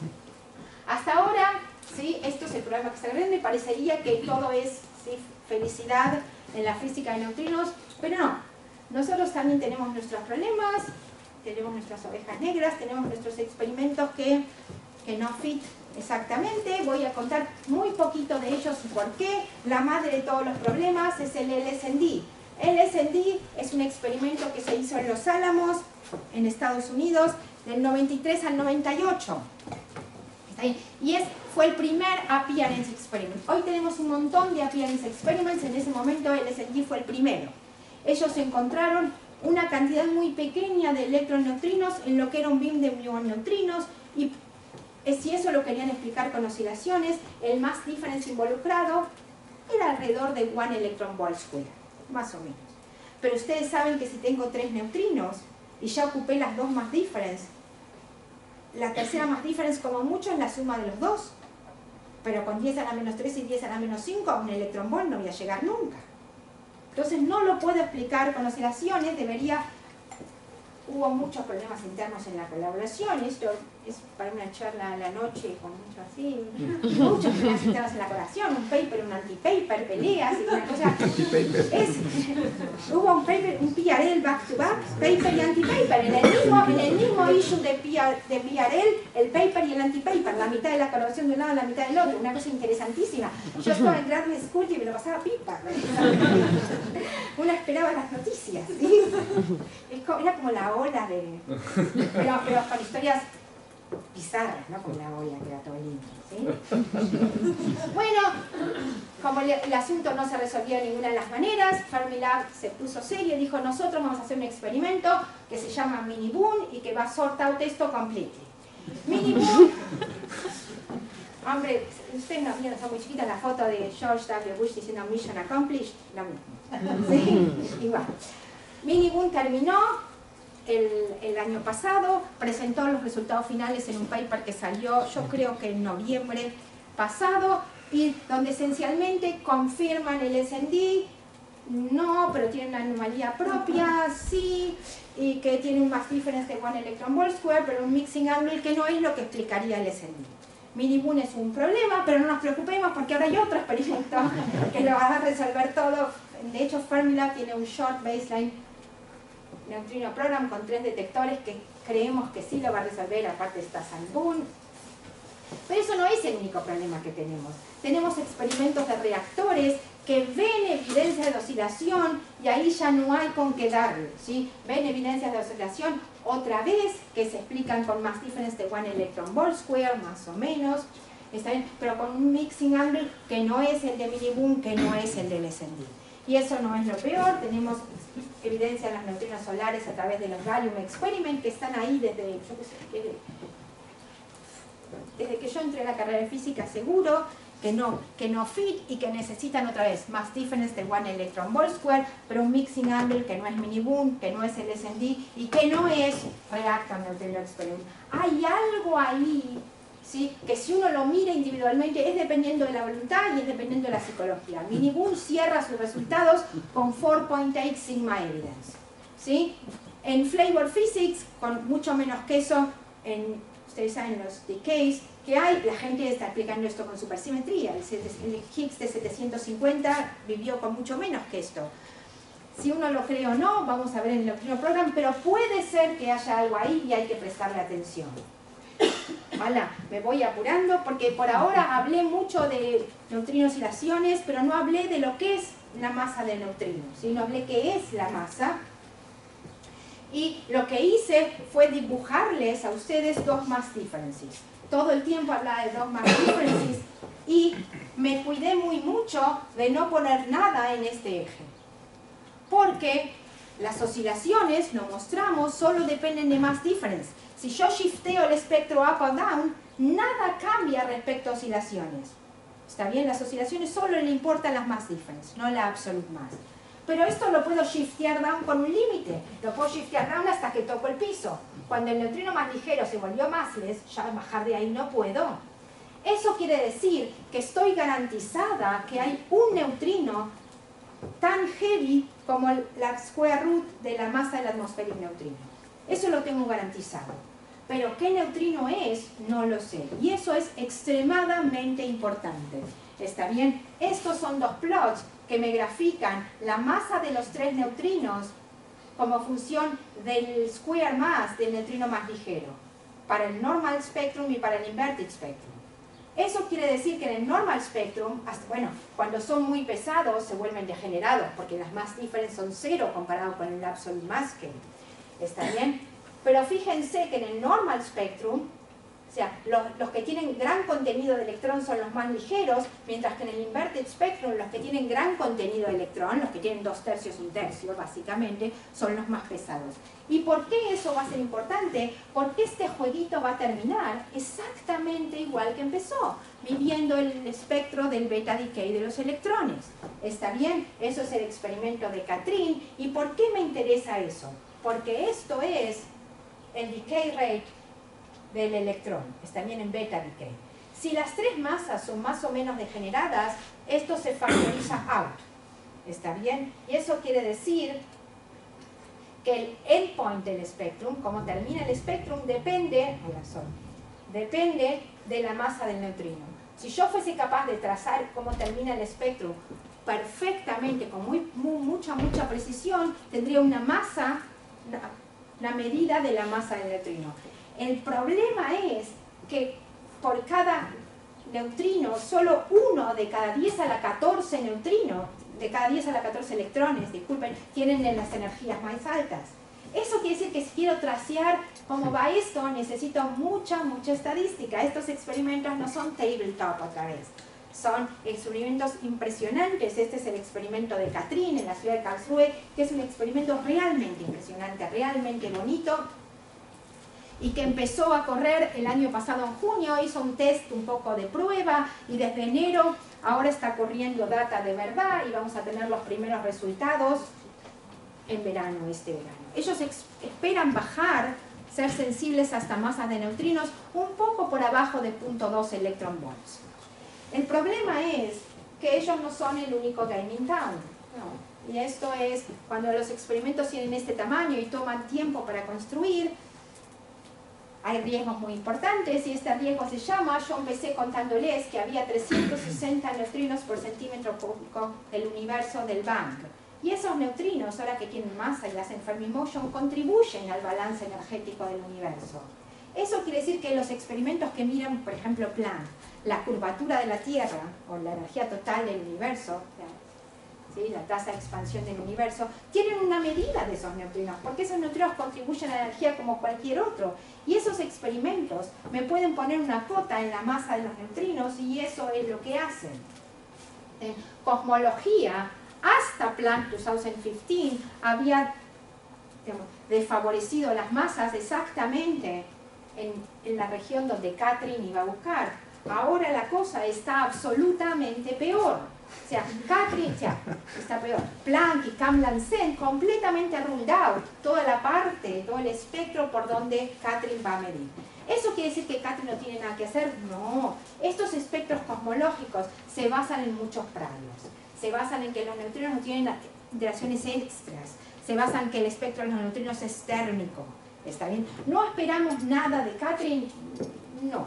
Hasta ahora, ¿sí? Esto es el problema que se grande, parecería que todo es, ¿sí?, felicidad en la física de neutrinos, pero no. Nosotros también tenemos nuestros problemas, tenemos nuestras ovejas negras, tenemos nuestros experimentos que, que no fit exactamente. Voy a contar muy poquito de ellos y por qué. La madre de todos los problemas es el L S N D. El L S N D es un experimento que se hizo en Los Álamos, en Estados Unidos, del noventa y tres al noventa y ocho. Y es, fue el primer Appearance Experiment. Hoy tenemos un montón de Appearance Experiments, en ese momento el L S N D fue el primero. Ellos encontraron una cantidad muy pequeña de electroneutrinos en lo que era un beam de muón neutrinos, y si eso lo querían explicar con oscilaciones, el mass difference involucrado era alrededor de one electron volt square, más o menos. Pero ustedes saben que si tengo tres neutrinos y ya ocupé las dos mass difference, la tercera mass difference como mucho es la suma de los dos, pero con diez a la menos tres y diez a la menos cinco a un electron volt no voy a llegar nunca. Entonces no lo puedo explicar con oscilaciones, debería... Hubo muchos problemas internos en la colaboración, esto es para una charla a la noche con mucho así, muchos problemas internos en la colaboración, un paper, un anti-paper, peleas y una cosa... Es, hubo un paper, un P R L back to back, paper y anti-paper, en el mismo, en el mismo issue de P R, de P R L, el paper y el anti-paper, la mitad de la colaboración de un lado, la mitad del otro, una cosa interesantísima. Yo estaba en graduate school y me lo pasaba pipa. Uno esperaba las noticias, ¿sí? Era como la ola de... Pero, pero con historias bizarras, ¿no? Como la ola que era todo lindo, ¿sí? Bueno, como el, el asunto no se resolvió de ninguna de las maneras, Fermilab se puso serio y dijo: nosotros vamos a hacer un experimento que se llama Mini-Boon y que va a sort out esto completely. Mini-Boon... Hombre, ustedes no vieron, son muy chiquitas, la foto de George W. Bush diciendo Mission Accomplished, lo mismo. ¿Sí? Igual. Mini-Boon terminó el, el año pasado, presentó los resultados finales en un paper que salió, yo creo que en noviembre pasado, y donde esencialmente confirman el S N D, no, pero tiene una anomalía propia, sí, y que tiene un mass difference de one electron volt square, pero un mixing angle que no es lo que explicaría el S N D. Mini-Boon es un problema, pero no nos preocupemos porque ahora hay otro experimento que lo va a resolver todo. De hecho, Fermilab tiene un short baseline neutrino program con tres detectores que creemos que sí lo va a resolver, aparte está Sun-Boon. Pero eso no es el único problema que tenemos. Tenemos experimentos de reactores que ven evidencia de oscilación y ahí ya no hay con qué darle, ¿sí? Ven evidencias de oscilación otra vez que se explican con mass difference de one electron volt square, más o menos, ¿está bien? Pero con un mixing angle que no es el de Mini-Boon, que no es el del S N D. Y eso no es lo peor, tenemos evidencia de los neutrinos solares a través de los Gallium Experiment que están ahí desde, yo qué sé, desde, desde que yo entré a la carrera de física seguro, que no, que no fit y que necesitan otra vez mass difference de one electron volt square, pero un mixing angle que no es Mini-Boon, que no es el S N D y que no es reactor neutrino experiment. Hay algo ahí, ¿sí?, que si uno lo mira individualmente es dependiendo de la voluntad y es dependiendo de la psicología. Mini-Boon cierra sus resultados con cuatro punto ocho sigma evidence, ¿sí? En flavor physics, con mucho menos que eso, en, ustedes saben los decays que hay, la gente está aplicando esto con supersimetría. El Higgs de setecientos cincuenta vivió con mucho menos que esto. Si uno lo cree o no, vamos a ver en el neutrino program, pero puede ser que haya algo ahí y hay que prestarle atención. ¿Vale? Me voy apurando porque por ahora hablé mucho de neutrinos y oscilaciones, pero no hablé de lo que es la masa del neutrino, ¿sí? No hablé qué es la masa. Y lo que hice fue dibujarles a ustedes dos mass differences. Todo el tiempo hablaba de dos mass differences y me cuidé muy mucho de no poner nada en este eje. Porque las oscilaciones, lo mostramos, solo dependen de mass difference. Si yo shifteo el espectro up o down, nada cambia respecto a oscilaciones. ¿Está bien? Las oscilaciones solo le importan las mass difference, no la absolute mass. Pero esto lo puedo shiftear down con un límite. Lo puedo shiftear down hasta que toco el piso. Cuando el neutrino más ligero se volvió massless, ya bajar de ahí no puedo. Eso quiere decir que estoy garantizada que hay un neutrino tan heavy como la square root de la masa del atmospheric neutrino. Eso lo tengo garantizado. Pero qué neutrino es, no lo sé. Y eso es extremadamente importante. ¿Está bien? Estos son dos plots que me grafican la masa de los tres neutrinos como función del square mass del neutrino más ligero, para el normal spectrum y para el inverted spectrum. Eso quiere decir que en el normal spectrum, hasta, bueno, cuando son muy pesados se vuelven degenerados, porque las mass difference son cero comparado con el absolute mass scale. ¿Está bien? Pero fíjense que en el normal spectrum O sea, los, los que tienen gran contenido de electrón son los más ligeros, mientras que en el inverted spectrum los que tienen gran contenido de electrón, los que tienen dos tercios, un tercio básicamente, son los más pesados. ¿Y por qué eso va a ser importante? Porque este jueguito va a terminar exactamente igual que empezó, midiendo el espectro del beta decay de los electrones. ¿Está bien? Eso es el experimento de Catherine. ¿Y por qué me interesa eso? Porque esto es el decay rate del electrón, está bien en beta decay. Si las tres masas son más o menos degeneradas, esto se factoriza out, ¿está bien? Y eso quiere decir que el endpoint del espectrum, como termina el espectrum, depende, ay, razón, depende de la masa del neutrino. Si yo fuese capaz de trazar cómo termina el espectrum perfectamente, con muy, muy, mucha, mucha precisión, tendría una masa, una, una medida de la masa del neutrino. El problema es que por cada neutrino, solo uno de cada diez a la catorce neutrinos, de cada diez a la catorce electrones, disculpen, tienen las energías más altas. Eso quiere decir que si quiero tracear cómo va esto, necesito mucha, mucha estadística. Estos experimentos no son tabletop otra vez. Son experimentos impresionantes. Este es el experimento de Catherine en la ciudad de Karlsruhe, que es un experimento realmente impresionante, realmente bonito, y que empezó a correr el año pasado en junio, hizo un test un poco de prueba y desde enero ahora está corriendo data de verdad y vamos a tener los primeros resultados en verano, este verano. Ellos esperan bajar, ser sensibles hasta masas de neutrinos un poco por abajo de cero punto dos electron volts. El problema es que ellos no son el único game in town. No. Y esto es cuando los experimentos tienen este tamaño y toman tiempo para construir. Hay riesgos muy importantes y este riesgo se llama, yo empecé contándoles que había trescientos sesenta neutrinos por centímetro cúbico del universo del Bang. Y esos neutrinos, ahora que tienen masa y hacen Fermi Motion, contribuyen al balance energético del universo. Eso quiere decir que los experimentos que miran, por ejemplo, Planck, la curvatura de la Tierra, o la energía total del universo, ¿sí? La tasa de expansión del universo, tienen una medida de esos neutrinos, porque esos neutrinos contribuyen a la energía como cualquier otro. Y esos experimentos me pueden poner una cota en la masa de los neutrinos y eso es lo que hacen. En cosmología, hasta Planck dos mil quince había, digamos, desfavorecido las masas exactamente en, en la región donde Catherine iba a buscar. Ahora la cosa está absolutamente peor. O sea, Catherine, o sea, está peor. Planck y Kam-Lansen completamente ruled out toda la parte, todo el espectro por donde Catherine va a medir. ¿Eso quiere decir que Catherine no tiene nada que hacer? No. Estos espectros cosmológicos se basan en muchos radios. Se basan en que los neutrinos no tienen interacciones extras. Se basan en que el espectro de los neutrinos es térmico. ¿Está bien? ¿No esperamos nada de Catherine? No.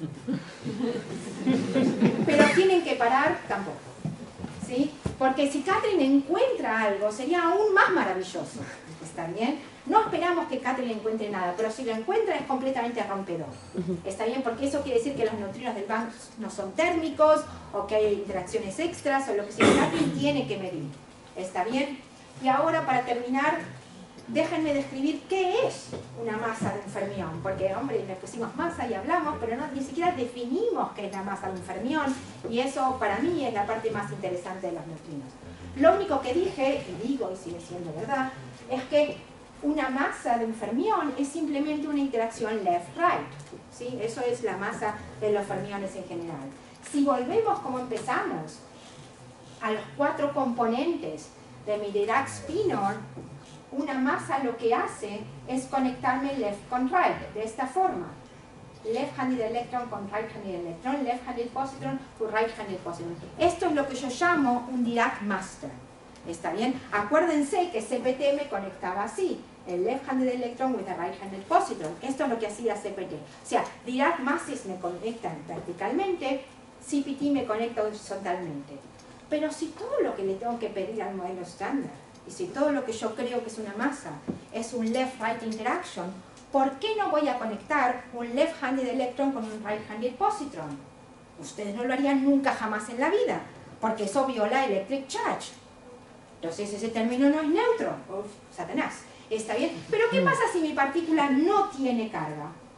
Pero tienen que parar tampoco. ¿Sí? Porque si Catherine encuentra algo, sería aún más maravilloso. ¿Está bien? No esperamos que Catherine encuentre nada, pero si lo encuentra es completamente rompedor. ¿Está bien? Porque eso quiere decir que los neutrinos del Bang no son térmicos, o que hay interacciones extras, o lo que sea. Catherine tiene que medir. ¿Está bien? Y ahora, para terminar, déjenme describir qué es una masa de un fermión. Porque, hombre, le pusimos masa y hablamos, pero no, ni siquiera definimos qué es la masa de un fermión. Y eso, para mí, es la parte más interesante de los neutrinos. Lo único que dije, y digo, y sigue siendo verdad, es que una masa de un fermión es simplemente una interacción left-right. ¿Sí? Eso es la masa de los fermiones en general. Si volvemos como empezamos, a los cuatro componentes de mi Dirac spinor, una masa lo que hace es conectarme left con right, de esta forma. Left-handed electron con right-handed electron, left-handed positron con right-handed positron. Esto es lo que yo llamo un Dirac master. ¿Está bien? Acuérdense que C P T me conectaba así, el left-handed electron with a right-handed positron. Esto es lo que hacía C P T. O sea, Dirac masses me conectan verticalmente, C P T me conecta horizontalmente. Pero si todo lo que le tengo que pedir al modelo estándar, y si todo lo que yo creo que es una masa es un left-right interaction, ¿por qué no voy a conectar un left-handed electron con un right-handed positron? Ustedes no lo harían nunca jamás en la vida, porque eso viola electric charge. Entonces ese término no es neutro. Uf, Satanás. ¿Está bien? Pero ¿qué pasa si mi partícula no tiene carga?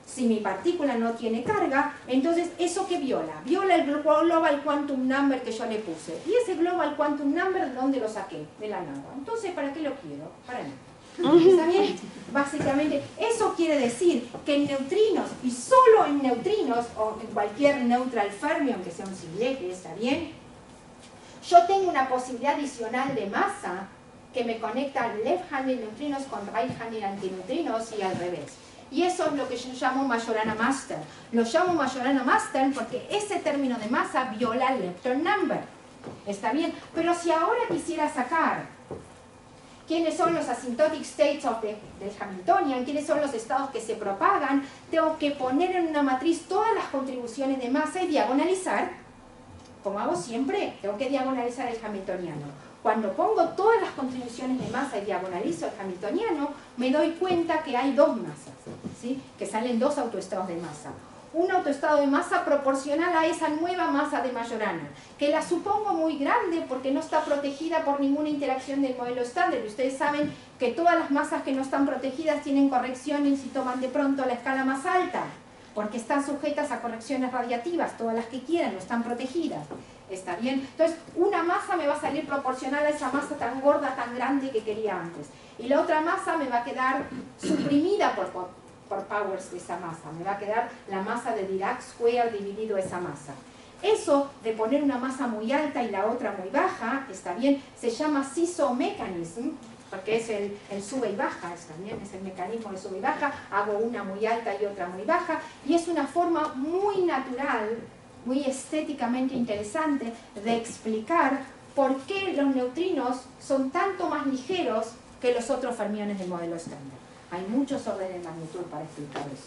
Si mi partícula no tiene carga, entonces ¿eso qué viola? Viola el Global Quantum Number que yo le puse. ¿Y ese Global Quantum Number de dónde lo saqué? De la nada. Entonces, ¿para qué lo quiero? Para nada. ¿Está bien? Básicamente, eso quiere decir que en neutrinos, y solo en neutrinos, o en cualquier neutral fermi, aunque sea un singlete, ¿está bien? Yo tengo una posibilidad adicional de masa que me conecta left-handed neutrinos con right-handed antineutrinos y al revés. Y eso es lo que yo llamo Majorana-Master. Lo llamo Majorana-Master porque ese término de masa viola el lepton number. ¿Está bien? Pero si ahora quisiera sacar quiénes son los asymptotic states of the, del Hamiltonian, quiénes son los estados que se propagan, tengo que poner en una matriz todas las contribuciones de masa y diagonalizar, como hago siempre, tengo que diagonalizar el Hamiltoniano. Cuando pongo todas las contribuciones de masa y diagonalizo el Hamiltoniano, me doy cuenta que hay dos masas, ¿sí? Que salen dos autoestados de masa. Un autoestado de masa proporcional a esa nueva masa de Majorana, que la supongo muy grande porque no está protegida por ninguna interacción del modelo estándar. Ustedes saben que todas las masas que no están protegidas tienen correcciones si toman de pronto la escala más alta, porque están sujetas a correcciones radiativas, todas las que quieran, no están protegidas. ¿Está bien? Entonces, una masa me va a salir proporcional a esa masa tan gorda, tan grande que quería antes. Y la otra masa me va a quedar suprimida por, por, por powers de esa masa. Me va a quedar la masa de Dirac Square dividido esa masa. Eso de poner una masa muy alta y la otra muy baja, ¿está bien? Se llama seesaw mechanism, porque es el, el sube y baja, ¿está bien? Es el mecanismo de sube y baja. Hago una muy alta y otra muy baja. Y es una forma muy natural, muy estéticamente interesante de explicar por qué los neutrinos son tanto más ligeros que los otros fermiones del modelo estándar. Hay muchos órdenes de magnitud para explicar eso.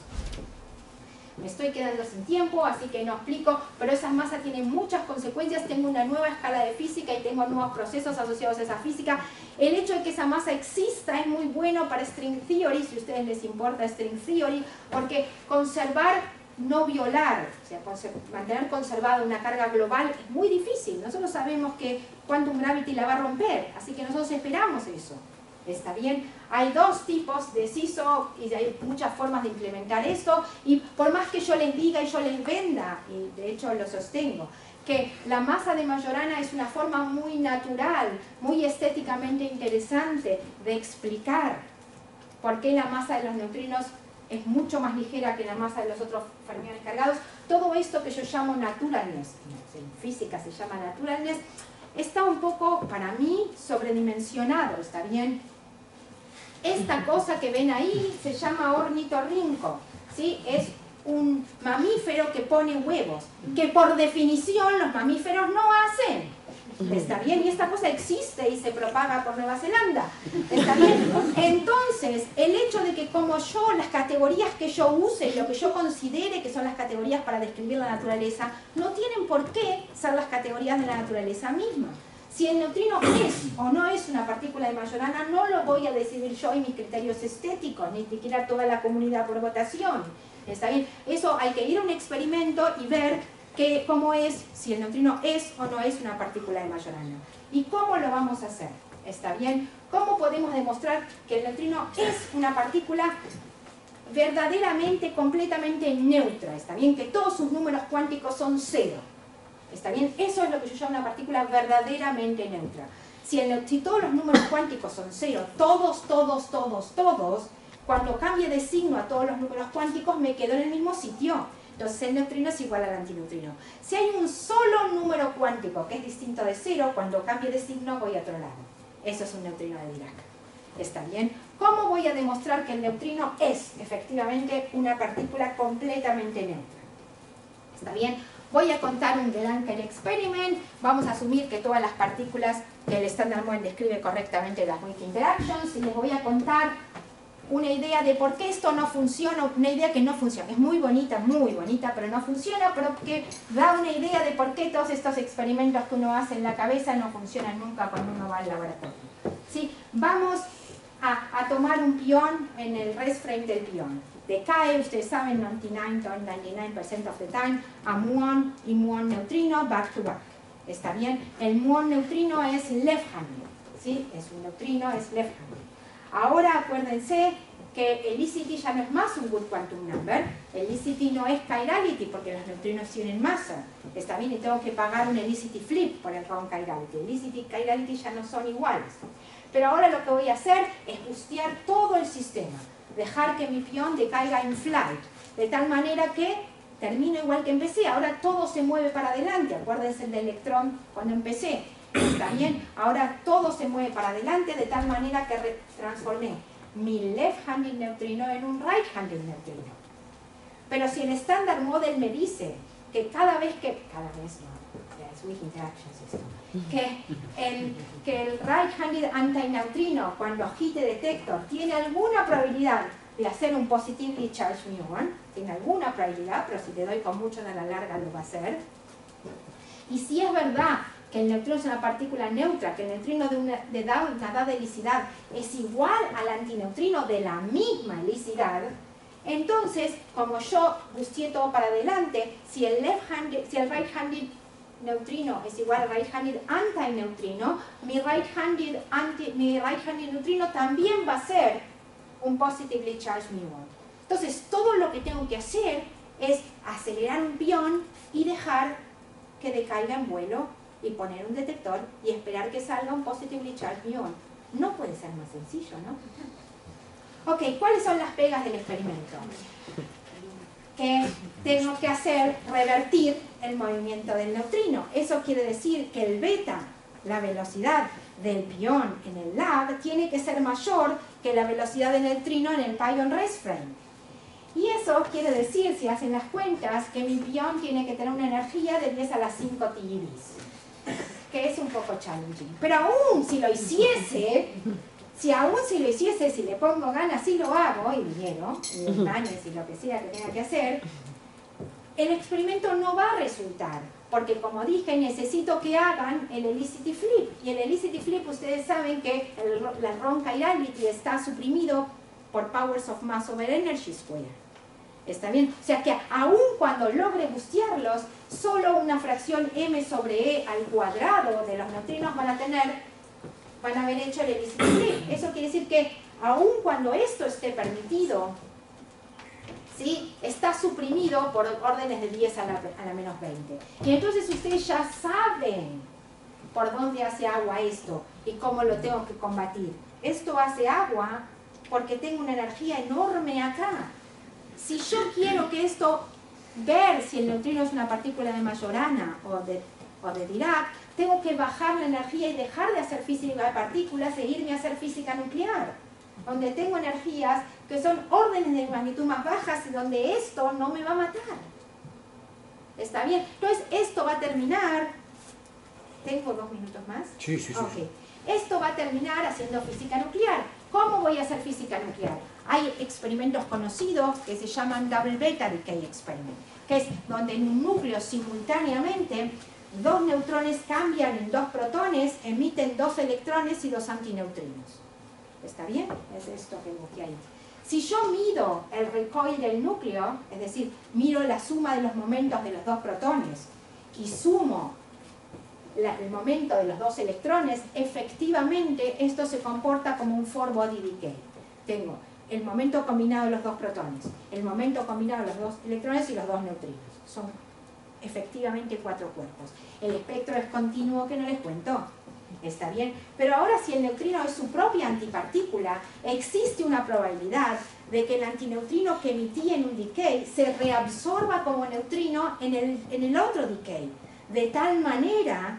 Me estoy quedando sin tiempo, así que no explico, pero esas masas tienen muchas consecuencias. Tengo una nueva escala de física y tengo nuevos procesos asociados a esa física. El hecho de que esa masa exista es muy bueno para string theory, si a ustedes les importa string theory, porque conservar, no violar, o sea, conser- mantener conservada una carga global es muy difícil. Nosotros sabemos que quantum gravity la va a romper, así que nosotros esperamos eso. ¿Está bien? Hay dos tipos de seesaw y hay muchas formas de implementar esto, y por más que yo les diga y yo les venda, y de hecho lo sostengo, que la masa de Majorana es una forma muy natural, muy estéticamente interesante de explicar por qué la masa de los neutrinos es mucho más ligera que la masa de los otros fermiones cargados. Todo esto que yo llamo naturalness, en física se llama naturalness, está un poco, para mí, sobredimensionado, ¿está bien? Esta cosa que ven ahí se llama ornitorrinco, ¿sí? Es un mamífero que pone huevos, que por definición los mamíferos no hacen. ¿Está bien? Y esta cosa existe y se propaga por Nueva Zelanda. ¿Está bien? Entonces, el hecho de que como yo, las categorías que yo use y lo que yo considere que son las categorías para describir la naturaleza, no tienen por qué ser las categorías de la naturaleza misma. Si el neutrino es o no es una partícula de Majorana, no lo voy a decidir yo y mis criterios estéticos, ni siquiera toda la comunidad por votación. ¿Está bien? Eso hay que ir a un experimento y ver que, cómo es, si el neutrino es o no es una partícula de Majorana. ¿Y cómo lo vamos a hacer? ¿Está bien? ¿Cómo podemos demostrar que el neutrino es una partícula verdaderamente, completamente neutra? ¿Está bien? Que todos sus números cuánticos son cero. ¿Está bien? Eso es lo que yo llamo una partícula verdaderamente neutra. Si, el, si todos los números cuánticos son cero, todos, todos, todos, todos, cuando cambie de signo a todos los números cuánticos me quedo en el mismo sitio. Entonces el neutrino es igual al antineutrino. Si hay un solo número cuántico que es distinto de cero, cuando cambie de signo voy a otro lado. Eso es un neutrino de Dirac. ¿Está bien? ¿Cómo voy a demostrar que el neutrino es efectivamente una partícula completamente neutra? ¿Está bien? Voy a contar un Delancre experiment. Vamos a asumir que todas las partículas que el Standard Model describe correctamente las weak interactions, y les voy a contar una idea de por qué esto no funciona, una idea que no funciona. Es muy bonita, muy bonita, pero no funciona, pero que da una idea de por qué todos estos experimentos que uno hace en la cabeza no funcionan nunca cuando uno va al laboratorio. ¿Sí? Vamos a, a tomar un pión en el rest frame del pión. Decae, ustedes saben, noventa y nueve point nueve nueve percent of the time, a muon y muon neutrino back to back. ¿Está bien? El muon neutrino es left-handed, ¿sí? Es un neutrino, es left-handed. Ahora acuérdense que el E C T ya no es más un good quantum number, el E C T no es chirality porque los neutrinos tienen masa, está bien, y tengo que pagar un helicity flip por el wrong chirality, el helicity y chirality ya no son iguales. Pero ahora lo que voy a hacer es bustear todo el sistema, dejar que mi pión decaiga en flight, de tal manera que termino igual que empecé, ahora todo se mueve para adelante, acuérdense del electrón cuando empecé, está bien, ahora todo se mueve para adelante de tal manera que transformé mi left-handed neutrino en un right-handed neutrino. Pero si el Standard Model me dice que cada vez que, cada vez no, es weak interaction system, que el, que el right-handed antineutrino cuando hit detector tiene alguna probabilidad de hacer un positively charged muon, tiene alguna probabilidad, pero si te doy con mucho a la larga lo va a hacer. Y si es verdad que el neutrino es una partícula neutra, que el neutrino de una, de una dada helicidad es igual al antineutrino de la misma helicidad, entonces, como yo busteé todo para adelante, si el, left-handed, si el right-handed neutrino es igual al right-handed antineutrino, mi right-handed anti, mi right-handed neutrino también va a ser un positively charged muon. Entonces, todo lo que tengo que hacer es acelerar un pión y dejar que decaiga en vuelo y poner un detector y esperar que salga un positively charged muon. No puede ser más sencillo, ¿no? Ok, ¿cuáles son las pegas del experimento? Que tengo que hacer revertir el movimiento del neutrino. Eso quiere decir que el beta, la velocidad del pión en el lab, tiene que ser mayor que la velocidad del neutrino en el pion rest frame. Y eso quiere decir, si hacen las cuentas, que mi pión tiene que tener una energía de diez a la cinco T G Vs, que es un poco challenging. Pero aún si lo hiciese, si aún si lo hiciese, si le pongo ganas, si lo hago, y dinero, y montañas y lo que sea que tenga que hacer, el experimento no va a resultar, porque como dije, necesito que hagan el helicity flip, y el helicity flip ustedes saben que el, la wrong chirality está suprimido por powers of mass over energy square. ¿Está bien? O sea que aun cuando logre bustearlos, solo una fracción m sobre e al cuadrado de los neutrinos van a tener, van a haber hecho el helicity flip. Eso quiere decir que aun cuando esto esté permitido, ¿sí?, está suprimido por órdenes de diez a la, a la menos veinte. Y entonces ustedes ya saben por dónde hace agua esto y cómo lo tengo que combatir. Esto hace agua porque tengo una energía enorme acá. Si yo quiero que esto, ver si el neutrino es una partícula de Majorana o de, o de Dirac, tengo que bajar la energía y dejar de hacer física de partículas e irme a hacer física nuclear, donde tengo energías que son órdenes de magnitud más bajas y donde esto no me va a matar. ¿Está bien? Entonces, esto va a terminar... ¿Tengo dos minutos más? Sí, sí, sí. Okay. Esto va a terminar haciendo física nuclear. ¿Cómo voy a hacer física nuclear? Hay experimentos conocidos que se llaman Double Beta Decay Experiment, que es donde en un núcleo simultáneamente dos neutrones cambian en dos protones, emiten dos electrones y dos antineutrinos. ¿Está bien? Es esto que busqué ahí. Si yo mido el recoil del núcleo, es decir, miro la suma de los momentos de los dos protones y sumo la, el momento de los dos electrones, efectivamente esto se comporta como un four body decay. Tengo el momento combinado de los dos protones, el momento combinado de los dos electrones y los dos neutrinos. Son efectivamente cuatro cuerpos. El espectro es continuo que no les cuento. ¿Está bien? Pero ahora si el neutrino es su propia antipartícula, existe una probabilidad de que el antineutrino que emití en un decay se reabsorba como neutrino en el, en el otro decay. De tal manera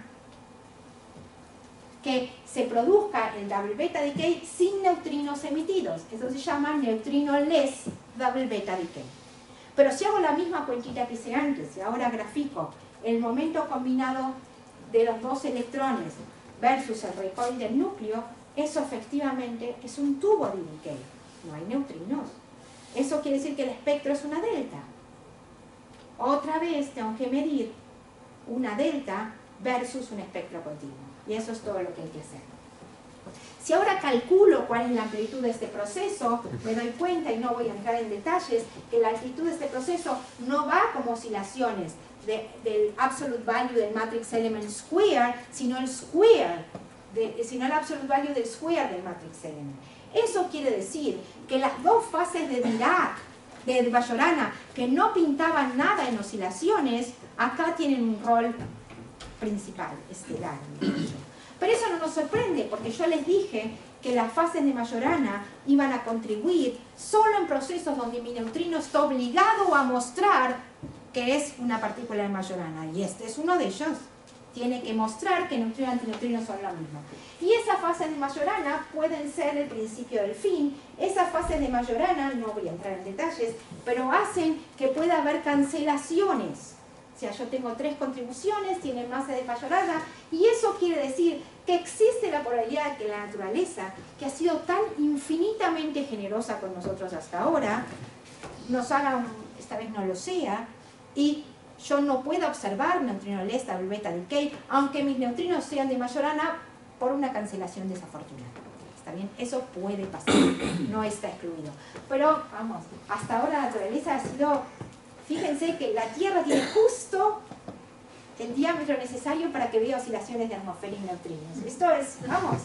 que se produzca el double beta decay sin neutrinos emitidos. Eso se llama neutrino-less double beta decay. Pero si hago la misma cuentita que hice antes, y ahora grafico el momento combinado de los dos electrones versus el recoil del núcleo, eso efectivamente es un tubo de decay. No hay neutrinos. Eso quiere decir que el espectro es una delta. Otra vez tengo que medir una delta versus un espectro continuo. Y eso es todo lo que hay que hacer. Si ahora calculo cuál es la amplitud de este proceso, me doy cuenta, y no voy a entrar en detalles, que la amplitud de este proceso no va como oscilaciones de, del absolute value del matrix element square, sino el square, de, sino el absolute value del square del matrix element. Eso quiere decir que las dos fases de Dirac, de Majorana, que no pintaban nada en oscilaciones, acá tienen un rol principal, estelar. Pero eso no nos sorprende, porque yo les dije que las fases de Majorana iban a contribuir solo en procesos donde mi neutrino está obligado a mostrar que es una partícula de Majorana, y este es uno de ellos. Tiene que mostrar que neutrino y antineutrino son lo mismo. Y esas fases de Majorana pueden ser el principio del fin. Esas fases de Majorana, no voy a entrar en detalles, pero hacen que pueda haber cancelaciones. O sea, yo tengo tres contribuciones, tienen masa de Majorana, y eso quiere decir que existe la probabilidad de que la naturaleza, que ha sido tan infinitamente generosa con nosotros hasta ahora, nos haga, un, esta vez no lo sea, y yo no puedo observar neutrino less, double beta decay, aunque mis neutrinos sean de Majorana, por una cancelación desafortunada. ¿Está bien? Eso puede pasar, no está excluido. Pero, vamos, hasta ahora la naturaleza ha sido... Fíjense que la Tierra tiene justo el diámetro necesario para que vea oscilaciones de atmósfera y neutrinos. Esto es, vamos,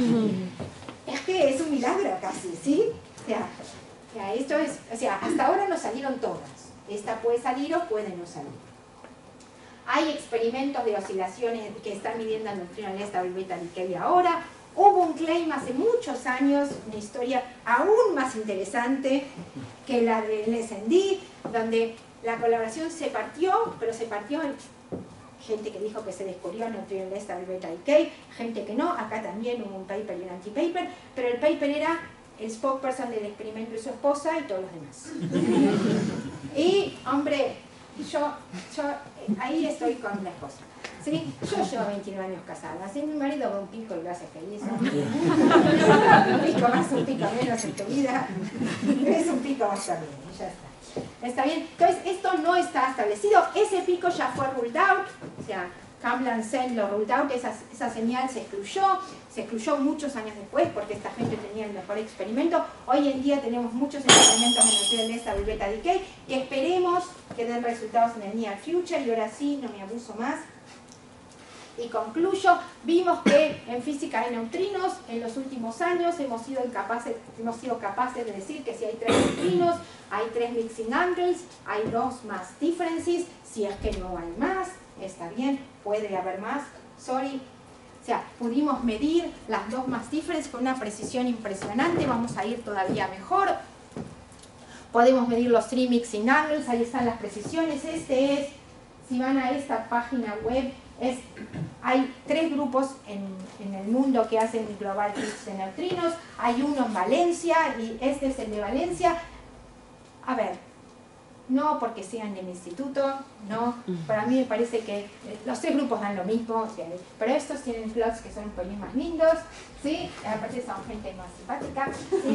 es que es un milagro casi, ¿sí? O sea, o sea, esto es, o sea, hasta ahora nos salieron todas. Esta puede salir o puede no salir. Hay experimentos de oscilaciones que están midiendo el neutrino less, double beta decay ahora. Hubo un claim hace muchos años, una historia aún más interesante que la del S N D, donde la colaboración se partió, pero se partió en gente que dijo que se descubrió el neutrino less, double beta decay, gente que no. Acá también hubo un paper y un anti-paper, pero el paper era el spokesperson del experimento y su esposa y todos los demás. Y, hombre, yo, yo ahí estoy con la esposa. ¿Sí? Yo llevo veintinueve años casada, ¿sí? Mi marido ve un pico y lo hace feliz. Un pico más, un pico menos en tu vida. Es un pico más también, y ya está. ¿Está bien? Entonces, esto no está establecido. Ese pico ya fue ruled out. O sea, Kaplan-Sen lo ruled out. Esa, esa señal se excluyó. Se excluyó muchos años después porque esta gente tenía el mejor experimento. Hoy en día tenemos muchos experimentos en neutrino less, double beta decay que esperemos que den resultados en el near future. Y ahora sí, no me abuso más. Y concluyo, vimos que en física de neutrinos, en los últimos años hemos sido, incapaces, hemos sido capaces de decir que si hay tres neutrinos, hay tres mixing angles, hay dos mass differences, si es que no hay más, está bien, puede haber más, sorry. O sea, pudimos medir las dos mass differences con una precisión impresionante, vamos a ir todavía mejor. Podemos medir los three mixing angles, ahí están las precisiones. Este es, si van a esta página web, Es, hay tres grupos en, en el mundo que hacen global fix de neutrinos. Hay uno en Valencia y este es el de Valencia. A ver, no porque sean del instituto, no. Para mí me parece que los tres grupos dan lo mismo, pero estos tienen plots que son un poquito más lindos, ¿sí? Aparte son gente más simpática.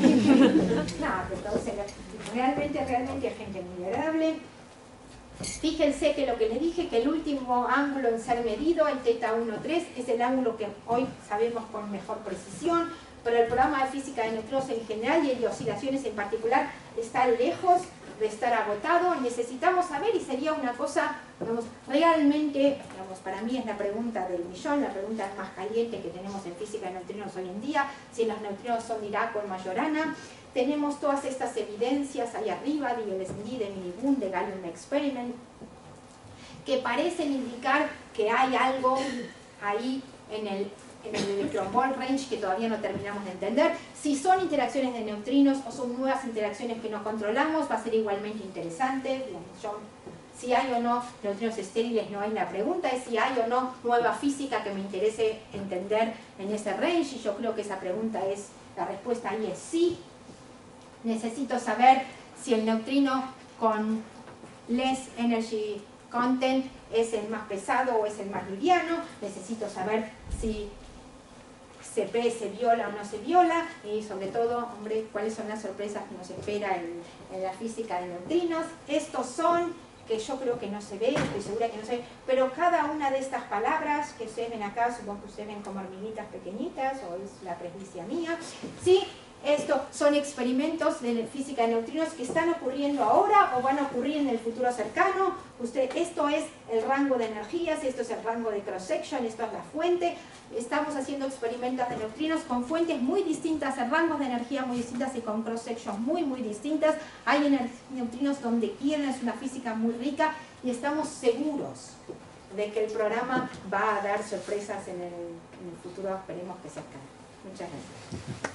No, pero realmente, realmente es gente muy agradable. Fíjense que lo que les dije, que el último ángulo en ser medido, el teta uno tres, es el ángulo que hoy sabemos con mejor precisión, pero el programa de física de neutrinos en general y el de oscilaciones en particular está lejos de estar agotado. Necesitamos saber, y sería una cosa, digamos, realmente, digamos, para mí es la pregunta del millón, la pregunta más caliente que tenemos en física de neutrinos hoy en día, si los neutrinos son Dirac o Majorana. Tenemos todas estas evidencias ahí arriba, de L S N D, de Mini-Boom, de Gallium Experiment, que parecen indicar que hay algo ahí en el, en el electron volt range que todavía no terminamos de entender. Si son interacciones de neutrinos o son nuevas interacciones que no controlamos, va a ser igualmente interesante. Yo, si hay o no neutrinos estériles no es la pregunta, es si hay o no nueva física que me interese entender en ese range, y yo creo que esa pregunta es, la respuesta ahí es sí. Necesito saber si el neutrino con less energy content es el más pesado o es el más liviano. Necesito saber si C P se viola o no se viola, y sobre todo, hombre, cuáles son las sorpresas que nos espera en, en la física de neutrinos. Estos son, que yo creo que no se ve, estoy segura que no se ve, pero cada una de estas palabras que ustedes ven acá, supongo que ustedes ven como hormiguitas pequeñitas, o es la presbicia mía, ¿sí? esto son experimentos de física de neutrinos que están ocurriendo ahora o van a ocurrir en el futuro cercano. Usted, esto es el rango de energías, esto es el rango de cross-section, esto es la fuente. Estamos haciendo experimentos de neutrinos con fuentes muy distintas, en rangos de energía muy distintas y con cross-sections muy, muy distintas. Hay neutrinos donde quieren, es una física muy rica y estamos seguros de que el programa va a dar sorpresas en el, en el futuro, esperemos que cercano. Muchas gracias.